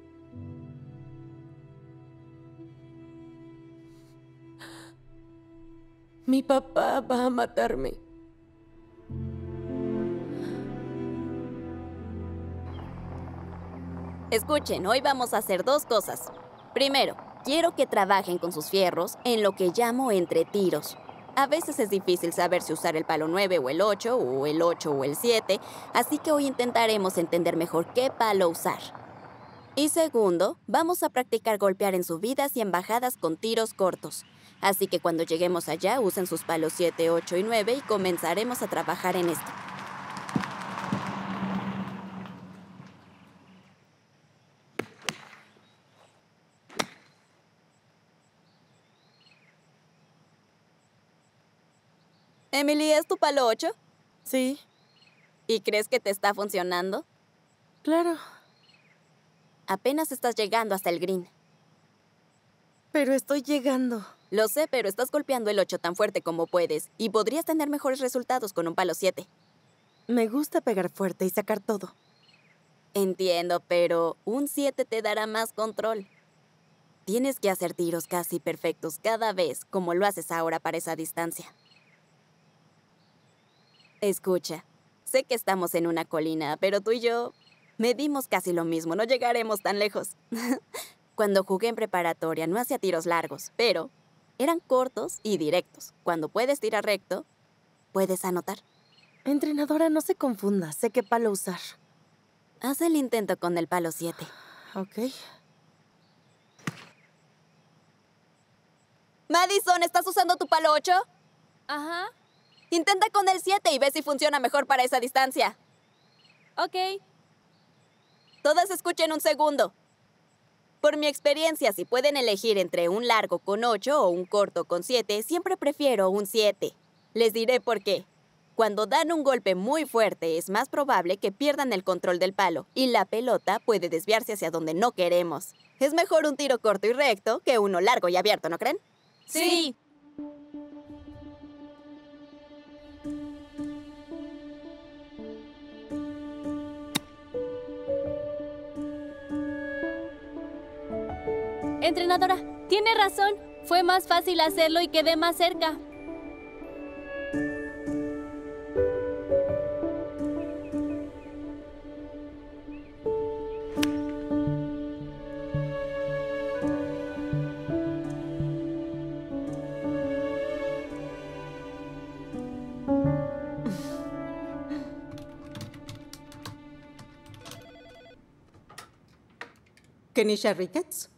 Mi papá va a matarme. Escuchen, hoy vamos a hacer dos cosas. Primero, quiero que trabajen con sus fierros en lo que llamo entre tiros. A veces es difícil saber si usar el palo nueve o el ocho, o el ocho o el siete, así que hoy intentaremos entender mejor qué palo usar. Y segundo, vamos a practicar golpear en subidas y en bajadas con tiros cortos. Así que cuando lleguemos allá, usen sus palos siete, ocho y nueve y comenzaremos a trabajar en esto. Emily, ¿es tu palo ocho? Sí. ¿Y crees que te está funcionando? Claro. Apenas estás llegando hasta el green. Pero estoy llegando. Lo sé, pero estás golpeando el ocho tan fuerte como puedes y podrías tener mejores resultados con un palo siete. Me gusta pegar fuerte y sacar todo. Entiendo, pero un siete te dará más control. Tienes que hacer tiros casi perfectos cada vez, como lo haces ahora para esa distancia. Escucha, sé que estamos en una colina, pero tú y yo medimos casi lo mismo, no llegaremos tan lejos. Cuando jugué en preparatoria no hacía tiros largos, pero eran cortos y directos. Cuando puedes tirar recto, puedes anotar. Entrenadora, no se confunda, sé qué palo usar. Haz el intento con el palo siete. Ok. Madison, ¿estás usando tu palo ocho? Ajá. Intenta con el siete y ve si funciona mejor para esa distancia. Ok. Todas escuchen un segundo. Por mi experiencia, si pueden elegir entre un largo con ocho o un corto con siete, siempre prefiero un siete. Les diré por qué. Cuando dan un golpe muy fuerte, es más probable que pierdan el control del palo y la pelota puede desviarse hacia donde no queremos. Es mejor un tiro corto y recto que uno largo y abierto, ¿no creen? Sí. Entrenadora, tiene razón. Fue más fácil hacerlo y quedé más cerca. ¿Kenisha Ricketts?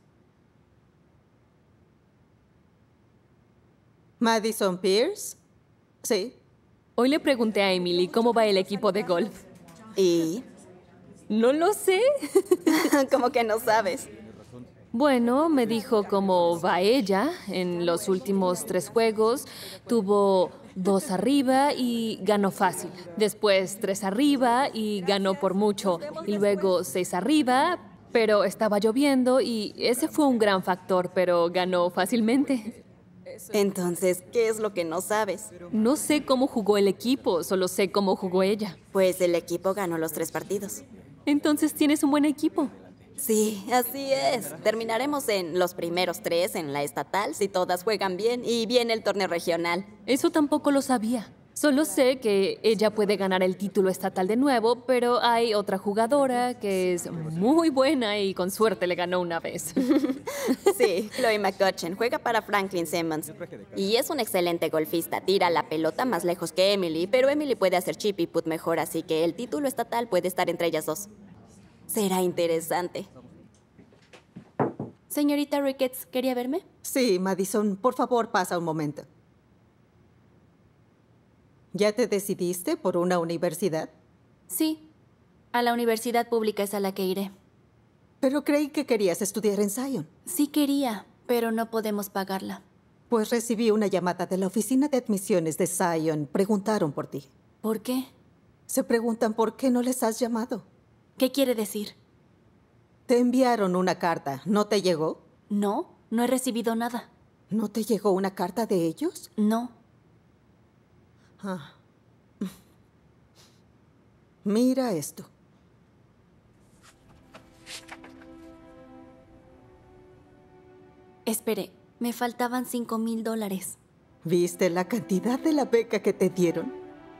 ¿Madison Pierce? Sí. Hoy le pregunté a Emily cómo va el equipo de golf. ¿Y? No lo sé. ¿Cómo que no sabes? Bueno, me dijo cómo va ella en los últimos tres juegos. Tuvo dos arriba y ganó fácil. Después tres arriba y ganó por mucho. Y luego seis arriba, pero estaba lloviendo y ese fue un gran factor, pero ganó fácilmente. Entonces, ¿qué es lo que no sabes? No sé cómo jugó el equipo, solo sé cómo jugó ella. Pues el equipo ganó los tres partidos. Entonces tienes un buen equipo. Sí, así es. Terminaremos en los primeros tres en la estatal si todas juegan bien y viene el torneo regional. Eso tampoco lo sabía. Solo sé que ella puede ganar el título estatal de nuevo, pero hay otra jugadora que es muy buena y con suerte le ganó una vez. Sí, Chloe McCutcheon juega para Franklin Simmons. Y es una excelente golfista. Tira la pelota más lejos que Emily, pero Emily puede hacer chip y put mejor, así que el título estatal puede estar entre ellas dos. Será interesante. Señorita Ricketts, ¿quería verme? Sí, Madison, por favor, pasa un momento. ¿Ya te decidiste por una universidad? Sí, a la universidad pública es a la que iré. Pero creí que querías estudiar en Zion. Sí quería, pero no podemos pagarla. Pues recibí una llamada de la oficina de admisiones de Zion. Preguntaron por ti. ¿Por qué? Se preguntan por qué no les has llamado. ¿Qué quiere decir? Te enviaron una carta. ¿No te llegó? No, no he recibido nada. ¿No te llegó una carta de ellos? No. Ah. Mira esto. Espere, me faltaban cinco mil dólares. ¿Viste la cantidad de la beca que te dieron?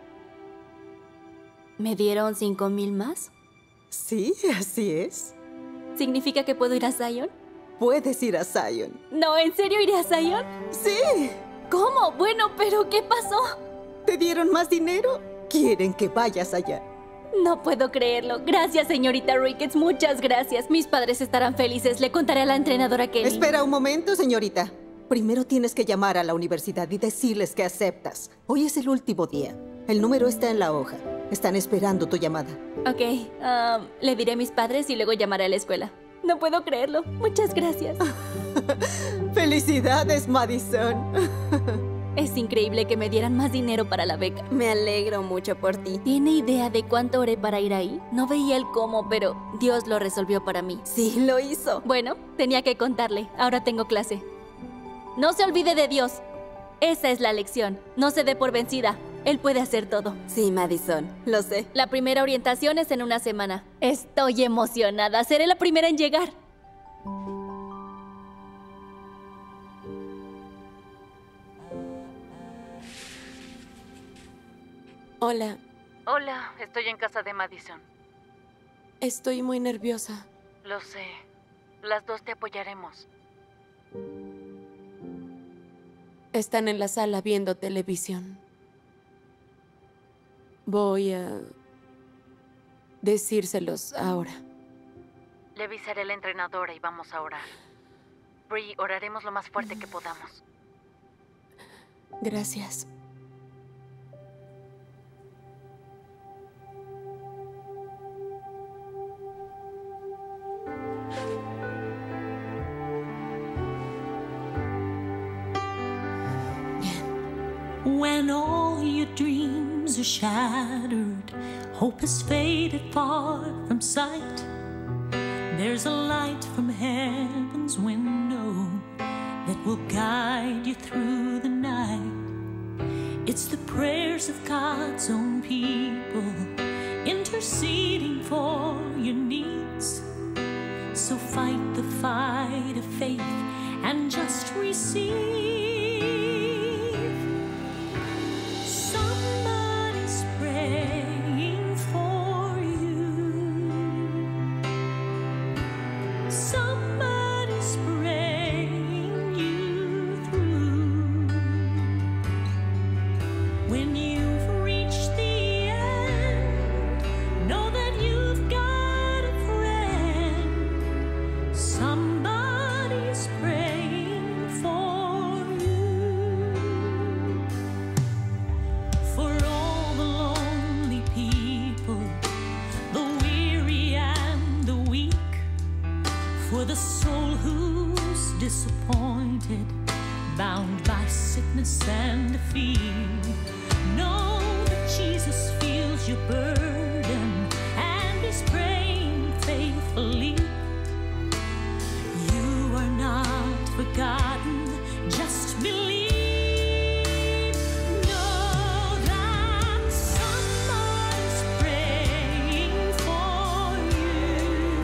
¿Me dieron cinco mil más? Sí, así es. ¿Significa que puedo ir a Zion? Puedes ir a Zion. No, ¿en serio iré a Zion? Sí. ¿Cómo? Bueno, pero ¿qué pasó? ¿Te dieron más dinero? Quieren que vayas allá. No puedo creerlo. Gracias, señorita Ricketts. Muchas gracias. Mis padres estarán felices. Le contaré a la entrenadora Kelly. Espera un momento, señorita. Primero tienes que llamar a la universidad y decirles que aceptas. Hoy es el último día. El número está en la hoja. Están esperando tu llamada. Ok. Um, le diré a mis padres y luego llamaré a la escuela. No puedo creerlo. Muchas gracias. ¡Felicidades, Madison! Es increíble que me dieran más dinero para la beca. Me alegro mucho por ti. ¿Tiene idea de cuánto oré para ir ahí? No veía el cómo, pero Dios lo resolvió para mí. Sí, lo hizo. Bueno, tenía que contarle. Ahora tengo clase. No se olvide de Dios. Esa es la lección. No se dé por vencida. Él puede hacer todo. Sí, Madison, lo sé. La primera orientación es en una semana. Estoy emocionada. Seré la primera en llegar. Hola. Hola, estoy en casa de Madison. Estoy muy nerviosa. Lo sé. Las dos te apoyaremos. Están en la sala viendo televisión. Voy a decírselos ahora. Le avisaré a la entrenadora y vamos a orar. Bree, oraremos lo más fuerte que podamos. Gracias. When all your dreams are shattered, hope has faded far from sight, there's a light from heaven's window that will guide you through the night. It's the prayers of God's own people interceding for your needs. So fight the fight of faith and just receive. Somebody's praying for you. Somebody's praying you through. When you've reached the end, know that you've got a friend. Somebody's praying for you. For all the lonely people, the weary and the weak, for the soul who's disappointed, bound by sickness and defeat. Know that Jesus feels your burden and is praying faithfully. You are not forgotten, just believe. Know that somebody's praying for you.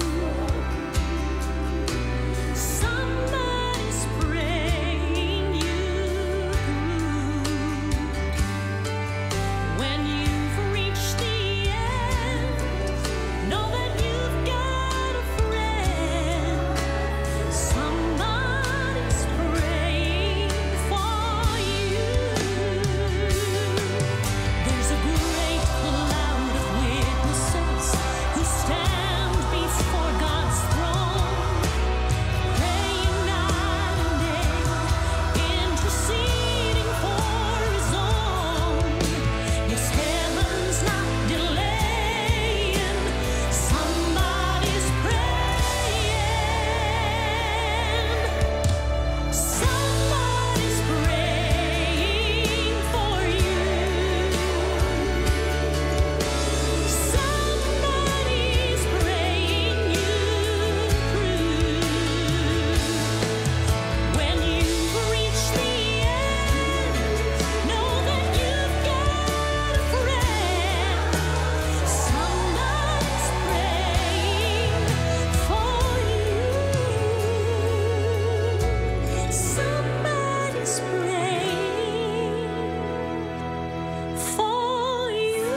Somebody's praying you through. When you've reached the end, know that you've got a friend. Somebody's praying for you. There's a great cloud of witnesses who stand before God's throne, praying night and day, interceding for His own. Yes, heaven's not delaying. Somebody's praying. Somebody's praying for you. Somebody's praying you through. When you've reached the end, know that you've got a friend. Somebody's praying for you. Somebody's praying for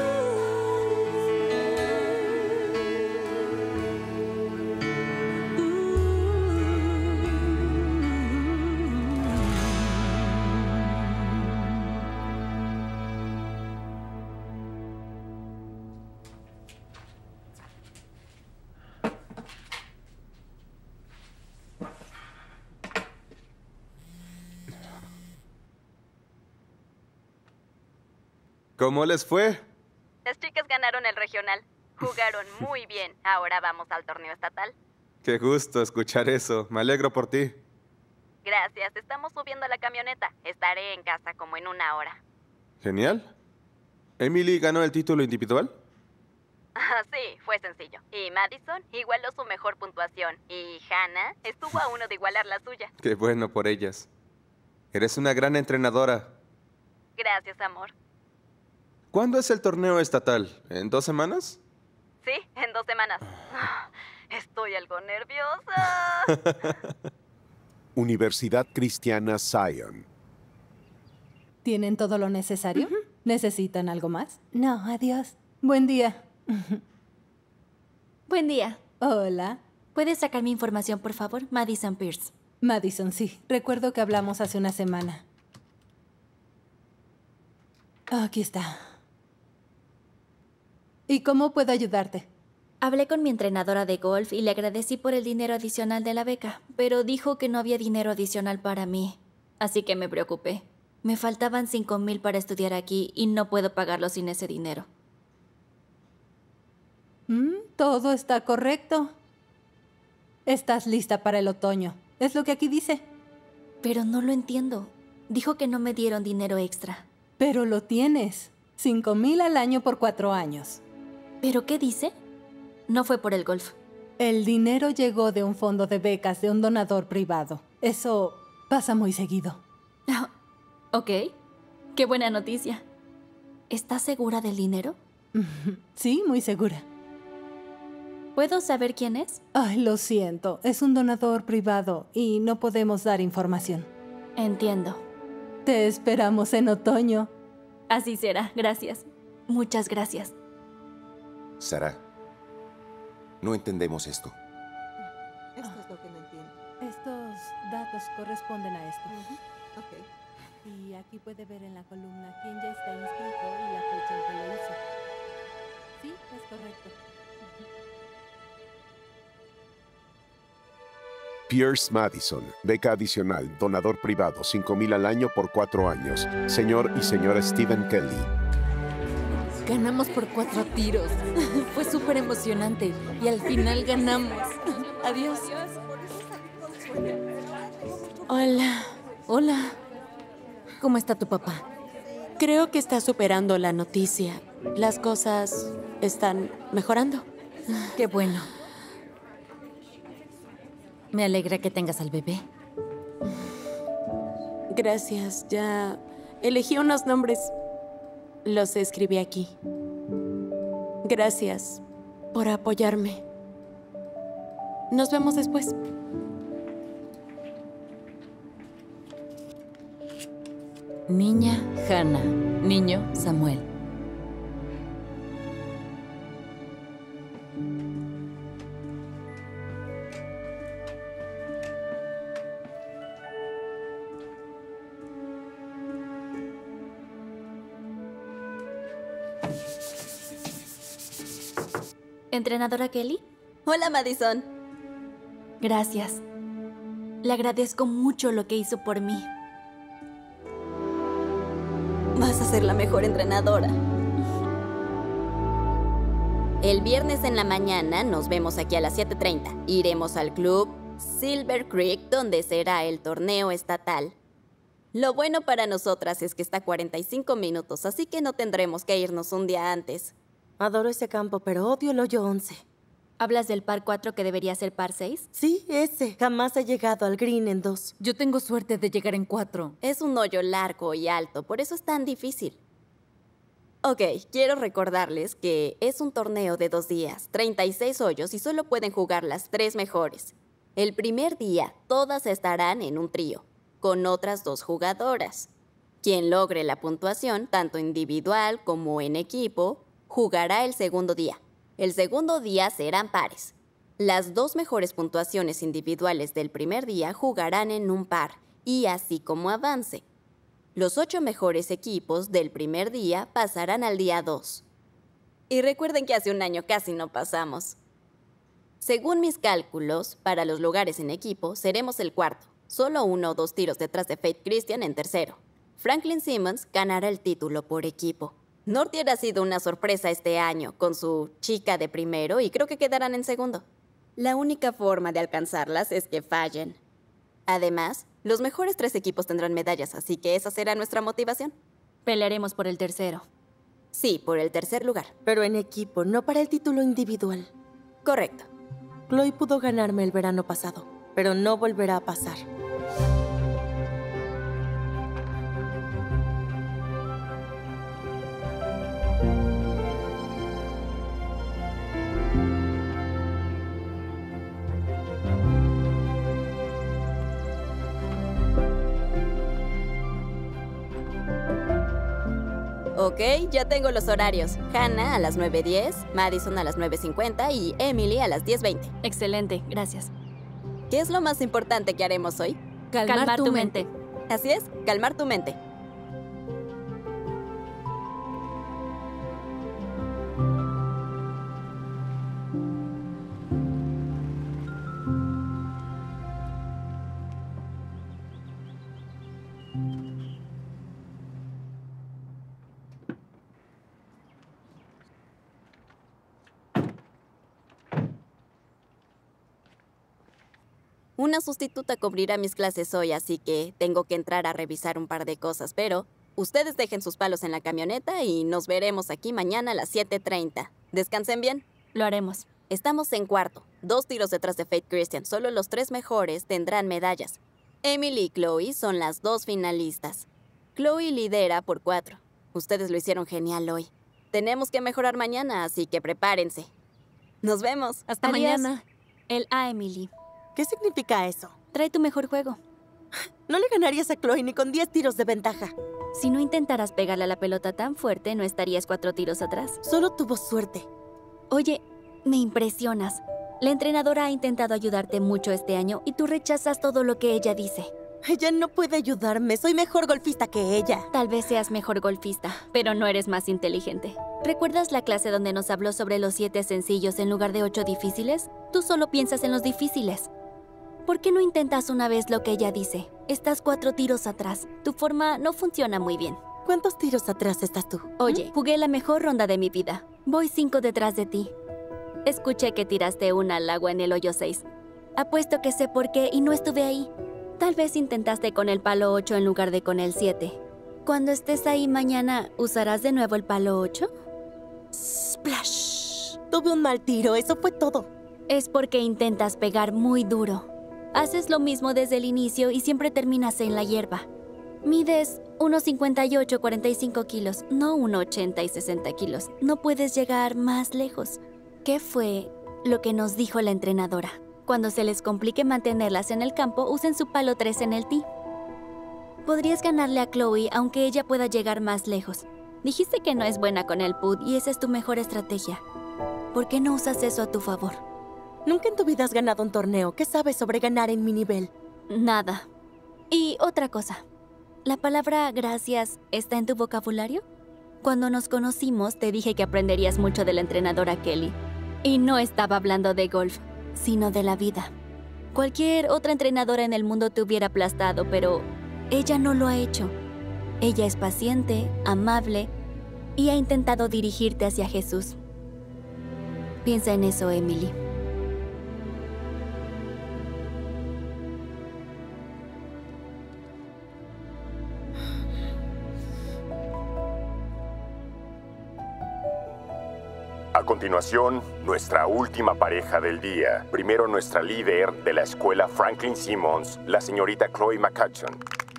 ¿Cómo les fue? Las chicas ganaron el regional. Jugaron muy bien. Ahora vamos al torneo estatal. Qué gusto escuchar eso. Me alegro por ti. Gracias. Estamos subiendo a la camioneta. Estaré en casa como en una hora. Genial. ¿Emily ganó el título individual? Ah, sí, fue sencillo. Y Madison igualó su mejor puntuación. Y Hannah estuvo a uno de igualar la suya. Qué bueno por ellas. Eres una gran entrenadora. Gracias, amor. ¿Cuándo es el torneo estatal? ¿En dos semanas? Sí, en dos semanas. Estoy algo nerviosa. Universidad Cristiana Zion. ¿Tienen todo lo necesario? Uh-huh. ¿Necesitan algo más? No, adiós. Buen día. Buen día. Hola. ¿Puedes sacar mi información, por favor? Madison Pierce. Madison, sí. Recuerdo que hablamos hace una semana. Aquí está. ¿Y cómo puedo ayudarte? Hablé con mi entrenadora de golf y le agradecí por el dinero adicional de la beca, pero dijo que no había dinero adicional para mí. Así que me preocupé. Me faltaban cinco mil para estudiar aquí y no puedo pagarlo sin ese dinero. Mm, todo está correcto. Estás lista para el otoño. Es lo que aquí dice. Pero no lo entiendo. Dijo que no me dieron dinero extra. Pero lo tienes. Cinco mil al año por cuatro años. ¿Pero qué dice? No fue por el golf. El dinero llegó de un fondo de becas de un donador privado. Eso pasa muy seguido. Ok. Qué buena noticia. ¿Estás segura del dinero? Sí, muy segura. ¿Puedo saber quién es? Ay, lo siento. Es un donador privado y no podemos dar información. Entiendo. Te esperamos en otoño. Así será. Gracias. Muchas gracias. Sara, no entendemos esto. Esto es lo que no entiendo. Estos datos corresponden a esto. Uh-huh. Ok. Y aquí puede ver en la columna quién ya está inscrito y la fecha en que lo hizo. Sí, es correcto. Pierce Madison, beca adicional, donador privado, cinco mil al año por cuatro años. Señor y señora Stephen Kelly. Ganamos por cuatro tiros. Fue súper emocionante y al final ganamos. Adiós. Hola. Hola. ¿Cómo está tu papá? Creo que está superando la noticia. Las cosas están mejorando. Qué bueno. Me alegra que tengas al bebé. Gracias, ya elegí unos nombres. Los escribí aquí. Gracias por apoyarme. Nos vemos después. Niña, Hannah. Niño, Samuel. ¿Entrenadora Kelly? Hola, Madison. Gracias. Le agradezco mucho lo que hizo por mí. Vas a ser la mejor entrenadora. El viernes en la mañana nos vemos aquí a las siete treinta. Iremos al club Silver Creek, donde será el torneo estatal. Lo bueno para nosotras es que está a cuarenta y cinco minutos, así que no tendremos que irnos un día antes. Adoro ese campo, pero odio el hoyo once. ¿Hablas del par cuatro que debería ser par seis? Sí, ese. Jamás he llegado al green en dos. Yo tengo suerte de llegar en cuatro. Es un hoyo largo y alto, por eso es tan difícil. Ok, quiero recordarles que es un torneo de dos días, treinta y seis hoyos y solo pueden jugar las tres mejores. El primer día, todas estarán en un trío, con otras dos jugadoras. Quien logre la puntuación, tanto individual como en equipo, jugará el segundo día. El segundo día serán pares. Las dos mejores puntuaciones individuales del primer día jugarán en un par, y así como avance. Los ocho mejores equipos del primer día pasarán al día dos. Y recuerden que hace un año casi no pasamos. Según mis cálculos, para los lugares en equipo, seremos el cuarto. Solo uno o dos tiros detrás de Faith Christian en tercero. Franklin Simmons ganará el título por equipo. Nortier ha sido una sorpresa este año con su chica de primero y creo que quedarán en segundo. La única forma de alcanzarlas es que fallen. Además, los mejores tres equipos tendrán medallas, así que esa será nuestra motivación. Pelearemos por el tercero. Sí, por el tercer lugar. Pero en equipo, no para el título individual. Correcto. Chloe pudo ganarme el verano pasado, pero no volverá a pasar. Ok, ya tengo los horarios. Hannah a las nueve diez, Madison a las nueve cincuenta y Emily a las diez veinte. Excelente, gracias. ¿Qué es lo más importante que haremos hoy? Calmar, Calmar tu, tu mente. mente. Así es, calmar tu mente. Una sustituta cubrirá mis clases hoy, así que tengo que entrar a revisar un par de cosas, pero ustedes dejen sus palos en la camioneta y nos veremos aquí mañana a las siete treinta. ¿Descansen bien? Lo haremos. Estamos en cuarto, dos tiros detrás de Faith Christian. Solo los tres mejores tendrán medallas. Emily y Chloe son las dos finalistas. Chloe lidera por cuatro. Ustedes lo hicieron genial hoy. Tenemos que mejorar mañana, así que prepárense. Nos vemos. Hasta Adiós. mañana. El A, Emily. ¿Qué significa eso? Trae tu mejor juego. No le ganarías a Chloe ni con diez tiros de ventaja. Si no intentaras pegarle a la pelota tan fuerte, no estarías cuatro tiros atrás. Solo tuvo suerte. Oye, me impresionas. La entrenadora ha intentado ayudarte mucho este año y tú rechazas todo lo que ella dice. Ella no puede ayudarme. Soy mejor golfista que ella. Tal vez seas mejor golfista, pero no eres más inteligente. ¿Recuerdas la clase donde nos habló sobre los siete sencillos en lugar de ocho difíciles? Tú solo piensas en los difíciles. ¿Por qué no intentas una vez lo que ella dice? Estás cuatro tiros atrás. Tu forma no funciona muy bien. ¿Cuántos tiros atrás estás tú? Oye, jugué la mejor ronda de mi vida. Voy cinco detrás de ti. Escuché que tiraste una al agua en el hoyo seis. Apuesto que sé por qué y no estuve ahí. Tal vez intentaste con el palo ocho en lugar de con el siete. Cuando estés ahí mañana, ¿usarás de nuevo el palo ocho? Splash. Tuve un mal tiro, eso fue todo. Es porque intentas pegar muy duro. Haces lo mismo desde el inicio y siempre terminas en la hierba. Mides uno cincuenta y ocho, cuarenta y cinco kilos, no uno ochenta y sesenta kilos. No puedes llegar más lejos. ¿Qué fue lo que nos dijo la entrenadora? Cuando se les complique mantenerlas en el campo, usen su palo tres en el tee. Podrías ganarle a Chloe aunque ella pueda llegar más lejos. Dijiste que no es buena con el putt y esa es tu mejor estrategia. ¿Por qué no usas eso a tu favor? Nunca en tu vida has ganado un torneo. ¿Qué sabes sobre ganar en mi nivel? Nada. Y otra cosa. ¿La palabra gracias está en tu vocabulario? Cuando nos conocimos, te dije que aprenderías mucho de la entrenadora Kelly. Y no estaba hablando de golf, sino de la vida. Cualquier otra entrenadora en el mundo te hubiera aplastado, pero ella no lo ha hecho. Ella es paciente, amable y ha intentado dirigirte hacia Jesús. Piensa en eso, Emily. A continuación, nuestra última pareja del día. Primero nuestra líder de la escuela Franklin Simmons, la señorita Chloe McCutcheon.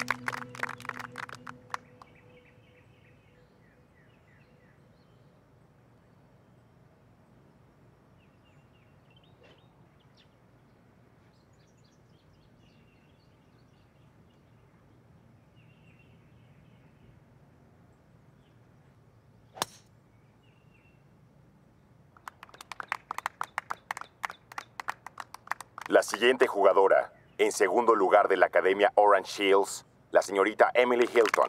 La siguiente jugadora, en segundo lugar de la Academia Orange Hills, la señorita Emily Hilton.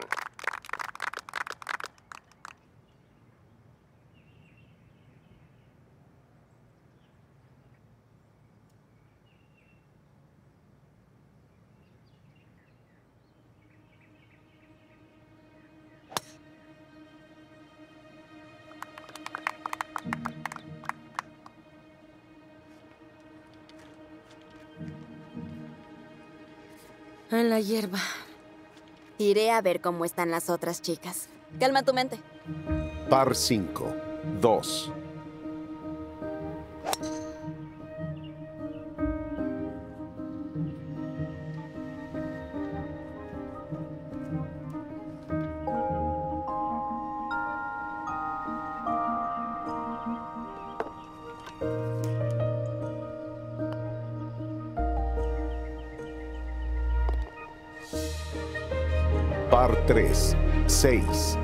En la hierba. Iré a ver cómo están las otras chicas. Calma tu mente. Par cinco, dos. Par tres, seis.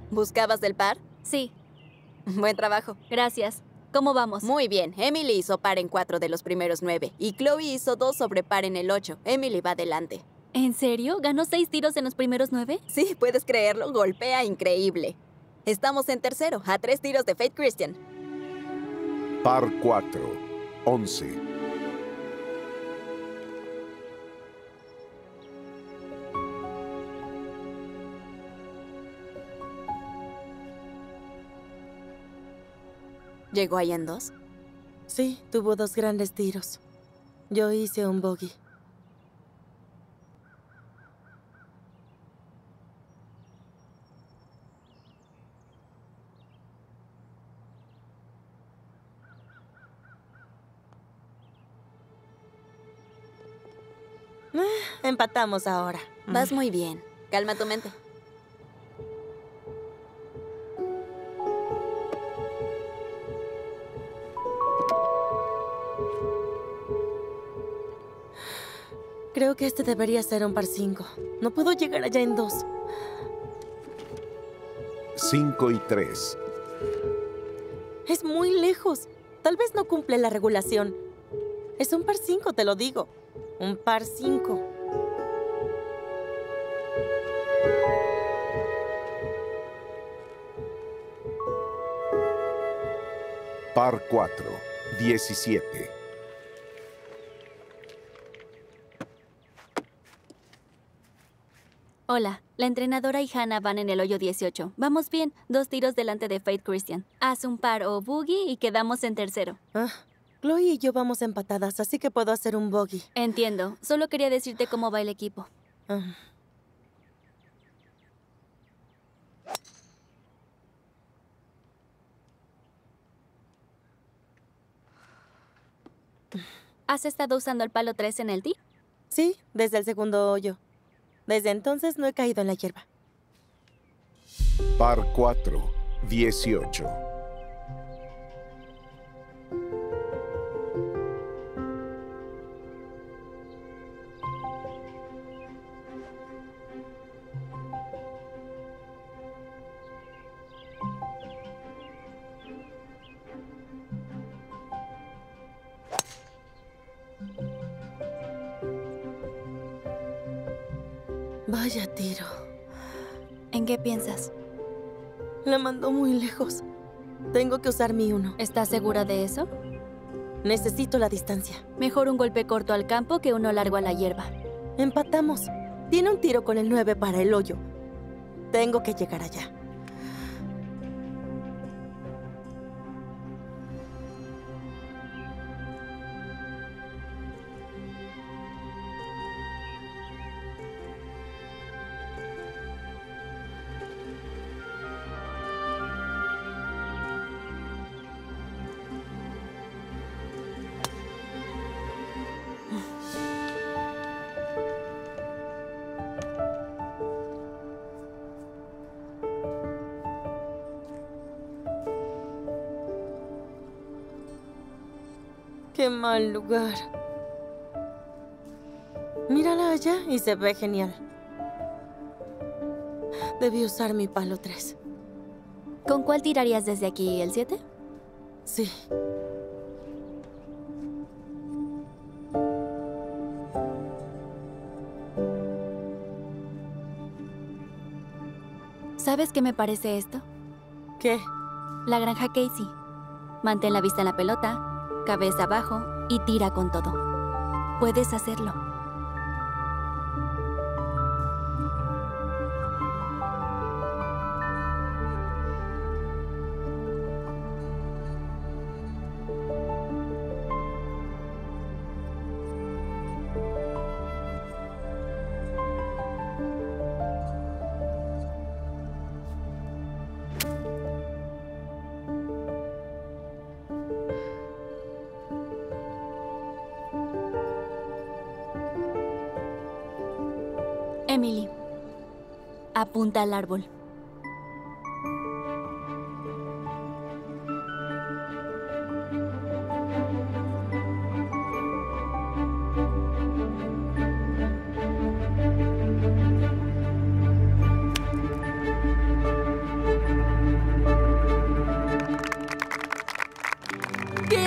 ¿Buscabas el par? Sí. Buen trabajo. Gracias. ¿Cómo vamos? Muy bien. Emily hizo par en cuatro de los primeros nueve. Y Chloe hizo dos sobre par en el ocho. Emily va adelante. ¿En serio? ¿Ganó seis tiros en los primeros nueve? Sí, puedes creerlo. Golpea increíble. Estamos en tercero, a tres tiros de Faith Christian. Par cuatro, once. ¿Llegó ahí en dos? Sí, tuvo dos grandes tiros. Yo hice un bogey. Eh, empatamos ahora. Vas muy bien. Calma tu mente. Creo que este debería ser un par cinco. No puedo llegar allá en dos. Cinco y tres. Es muy lejos. Tal vez no cumple la regulación. Es un par cinco, te lo digo. Un par cinco. Par cuatro, diecisiete. Hola, la entrenadora y Hannah van en el hoyo dieciocho. Vamos bien, dos tiros delante de Faith Christian. Haz un par o boogie y quedamos en tercero. Ah, Chloe y yo vamos empatadas, así que puedo hacer un bogey. Entiendo, solo quería decirte cómo va el equipo. Ah. ¿Has estado usando el palo tres en el tee? Sí, desde el segundo hoyo. Desde entonces no he caído en la hierba. Par cuatro, dieciocho. Vaya tiro. ¿En qué piensas? La mandó muy lejos. Tengo que usar mi uno. ¿Estás segura de eso? Necesito la distancia. Mejor un golpe corto al campo que uno largo a la hierba. Empatamos. Tiene un tiro con el nueve para el hoyo. Tengo que llegar allá. ¡Qué mal lugar! Mírala allá y se ve genial. Debí usar mi palo tres. ¿Con cuál tirarías desde aquí? ¿El siete? Sí. ¿Sabes qué me parece esto? ¿Qué? La granja Casey. Mantén la vista en la pelota, cabeza abajo y tira con todo. Puedes hacerlo. Emily, apunta al árbol.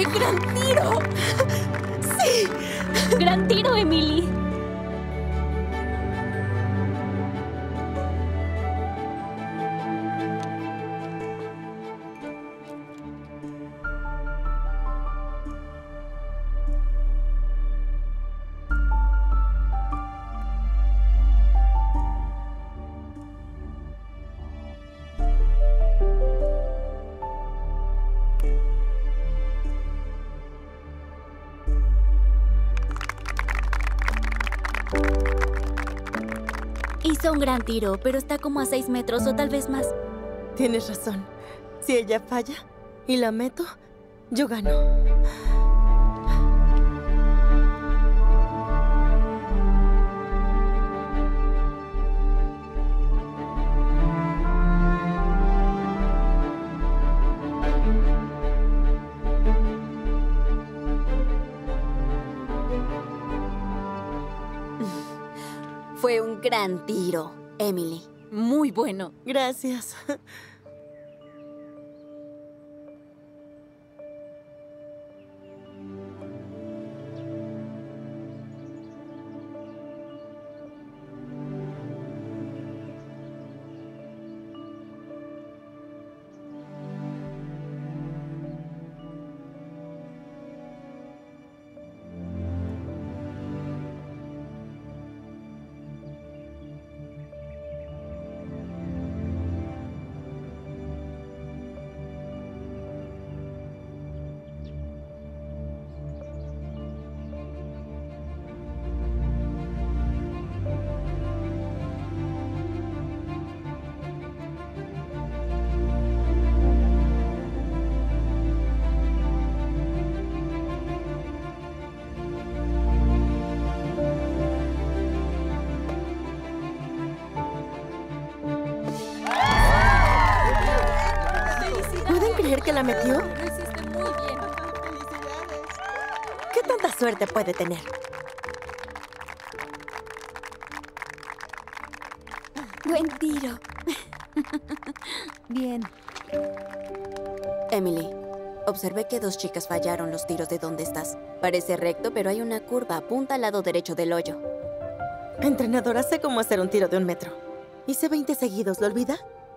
¡Qué gran tiro! ¡Sí! ¡Gran tiro, Emily! Hizo un gran tiro, pero está como a seis metros o tal vez más. Tienes razón. Si ella falla y la meto, yo gano. Fue un gran tiro, Emily. Muy bueno. Gracias. ¿Que la metió? Lo hiciste muy bien. ¿Qué tanta suerte puede tener? Buen tiro. Bien. Emily, observé que dos chicas fallaron los tiros de donde estás. Parece recto, pero hay una curva. Apunta al lado derecho del hoyo. Entrenadora, sé cómo hacer un tiro de un metro. Hice veinte seguidos, ¿lo olvida?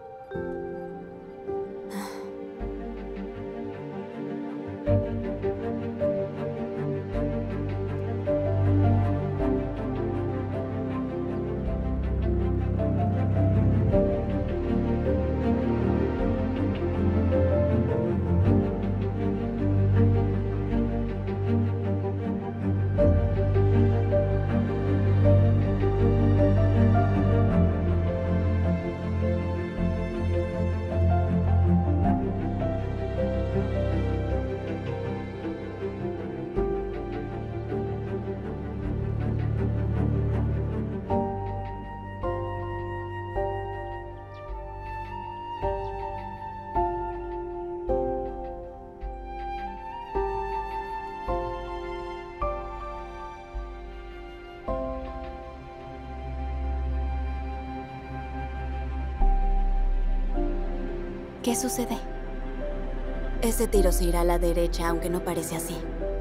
¿Qué sucede? Ese tiro se irá a la derecha, aunque no parece así.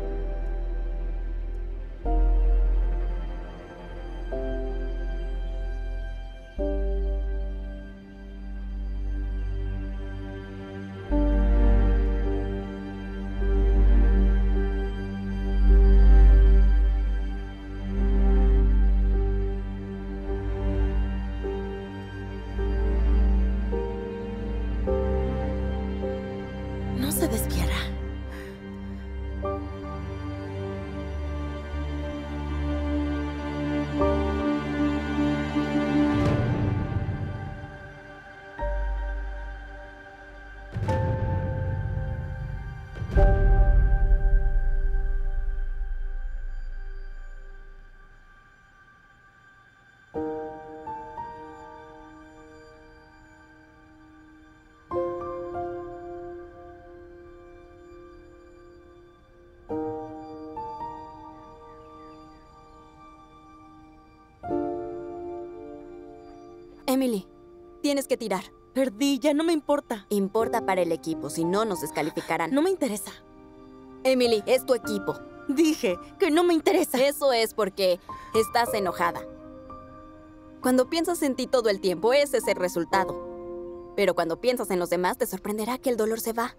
No se desviará. Emily, tienes que tirar. Perdí, ya no me importa. Importa para el equipo, si no nos descalificarán. No me interesa. Emily, es tu equipo. Dije que no me interesa. Eso es porque estás enojada. Cuando piensas en ti todo el tiempo, ese es el resultado. Pero cuando piensas en los demás, te sorprenderá que el dolor se va.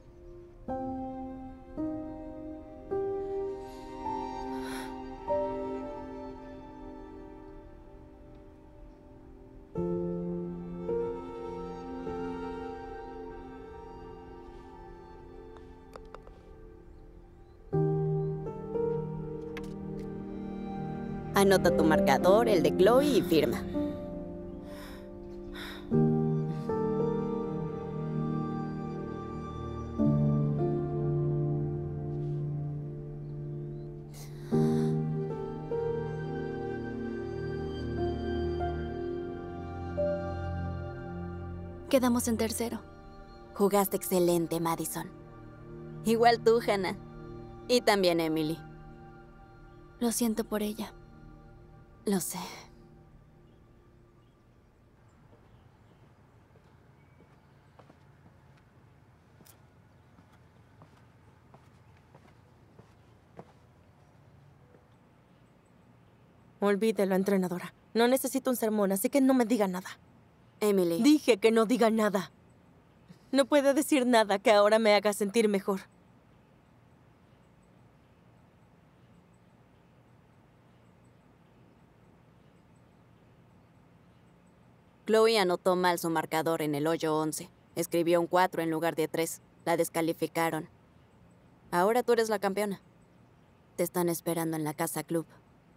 Anota tu marcador, el de Chloe, y firma. Quedamos en tercero. Jugaste excelente, Madison. Igual tú, Hannah. Y también Emily. Lo siento por ella. Lo sé. Olvídelo, entrenadora. No necesito un sermón, así que no me diga nada. Emily. Dije que no diga nada. No puede decir nada que ahora me haga sentir mejor. Chloe anotó mal su marcador en el hoyo once. Escribió un cuatro en lugar de tres. La descalificaron. Ahora tú eres la campeona. Te están esperando en la casa club.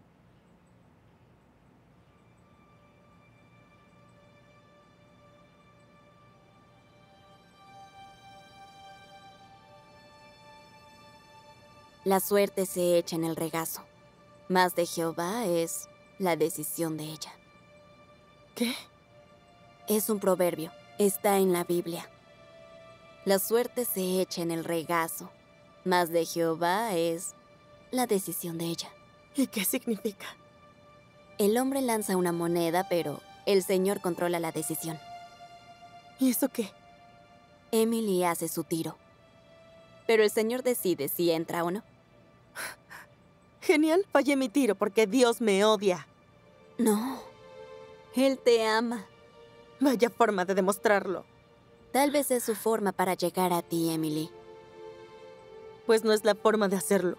La suerte se echa en el regazo. Más de Jehová es la decisión de ella. ¿Qué? Es un proverbio. Está en la Biblia. La suerte se echa en el regazo. Más de Jehová es la decisión de ella. ¿Y qué significa? El hombre lanza una moneda, pero el Señor controla la decisión. ¿Y eso qué? Emily hace su tiro. Pero el Señor decide si entra o no. Genial, fallé mi tiro porque Dios me odia. No, Él te ama. Vaya forma de demostrarlo. Tal vez es su forma para llegar a ti, Emily. Pues no es la forma de hacerlo.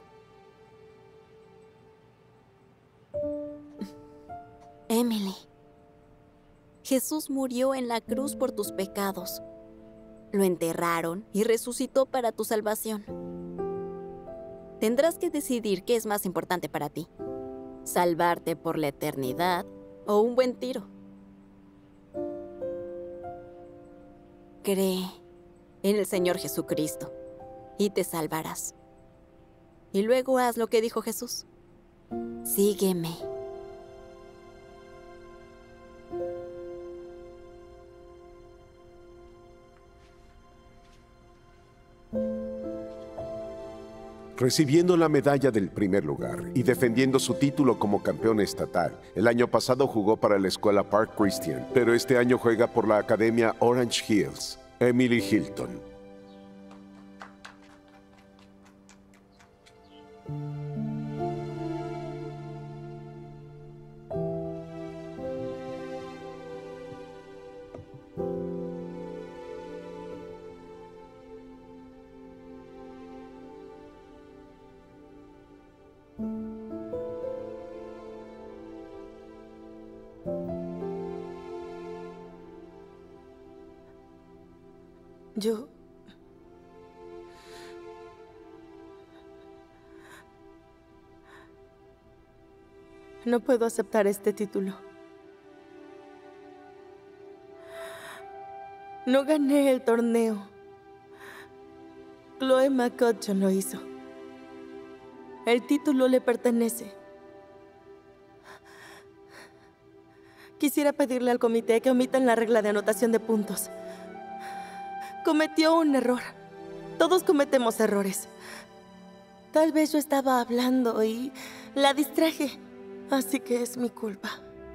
Emily, Jesús murió en la cruz por tus pecados. Lo enterraron y resucitó para tu salvación. Tendrás que decidir qué es más importante para ti. Salvarte por la eternidad o un buen tiro. Cree en el Señor Jesucristo y te salvarás. Y luego haz lo que dijo Jesús. Sígueme. Recibiendo la medalla del primer lugar y defendiendo su título como campeón estatal, el año pasado jugó para la escuela Park Christian, pero este año juega por la academia Orange Hills. Emily Hilton. Yo... no puedo aceptar este título. No gané el torneo. Chloe McCutcheon lo hizo. El título le pertenece. Quisiera pedirle al comité que omitan la regla de anotación de puntos. Cometió un error. Todos cometemos errores. Tal vez yo estaba hablando y la distraje. Así que es mi culpa.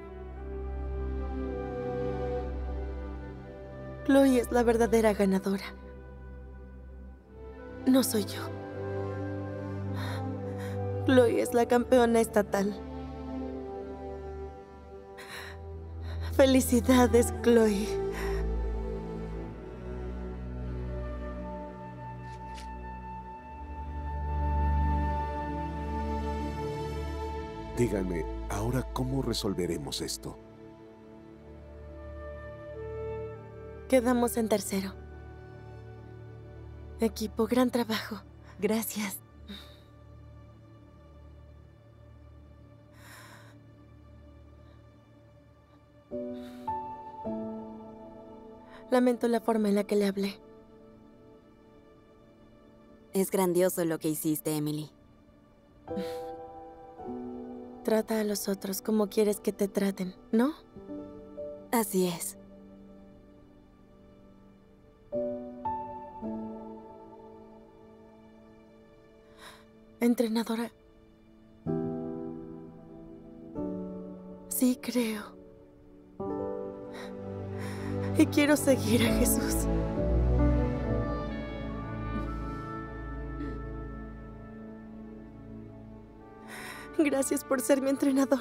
Chloe es la verdadera ganadora. No soy yo. Chloe es la campeona estatal. Felicidades, Chloe. Díganme, ahora cómo resolveremos esto. Quedamos en tercero. Equipo, gran trabajo. Gracias. Lamento la forma en la que le hablé. Es grandioso lo que hiciste, Emily. Trata a los otros como quieres que te traten, ¿no? Así es. Entrenadora. Sí, creo. Y quiero seguir a Jesús. Gracias por ser mi entrenadora.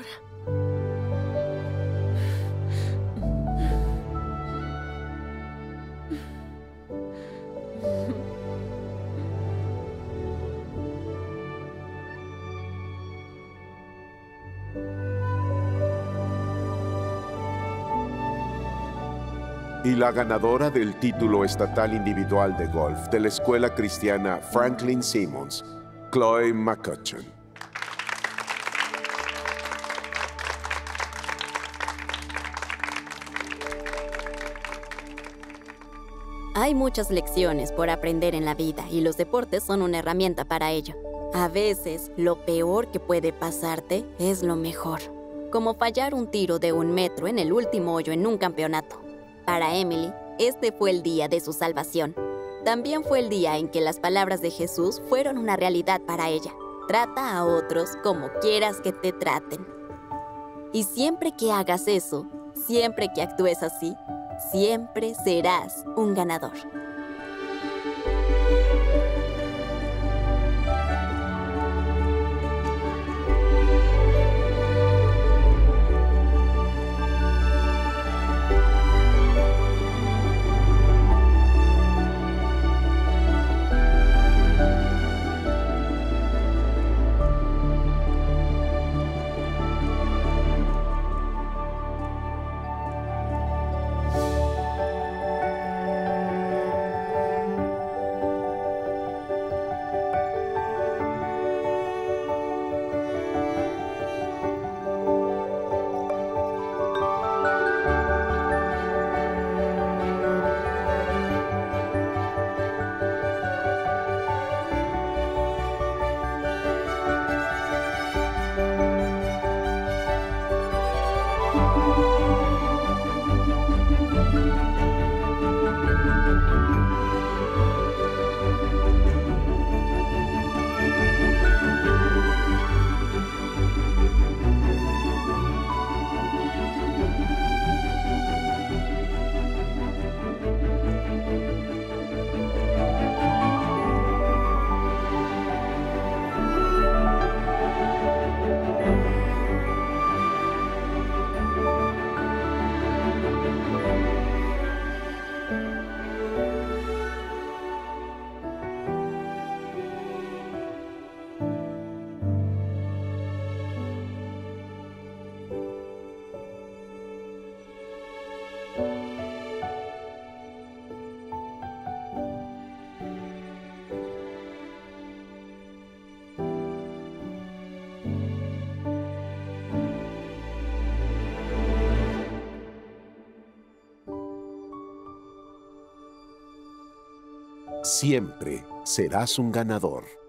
Y la ganadora del título estatal individual de golf de la escuela cristiana Franklin Simmons, Chloe McCutcheon. Hay muchas lecciones por aprender en la vida y los deportes son una herramienta para ello. A veces, lo peor que puede pasarte es lo mejor, como fallar un tiro de un metro en el último hoyo en un campeonato. Para Emily, este fue el día de su salvación. También fue el día en que las palabras de Jesús fueron una realidad para ella. Trata a otros como quieras que te traten. Y siempre que hagas eso, siempre que actúes así, siempre serás un ganador. Siempre serás un ganador.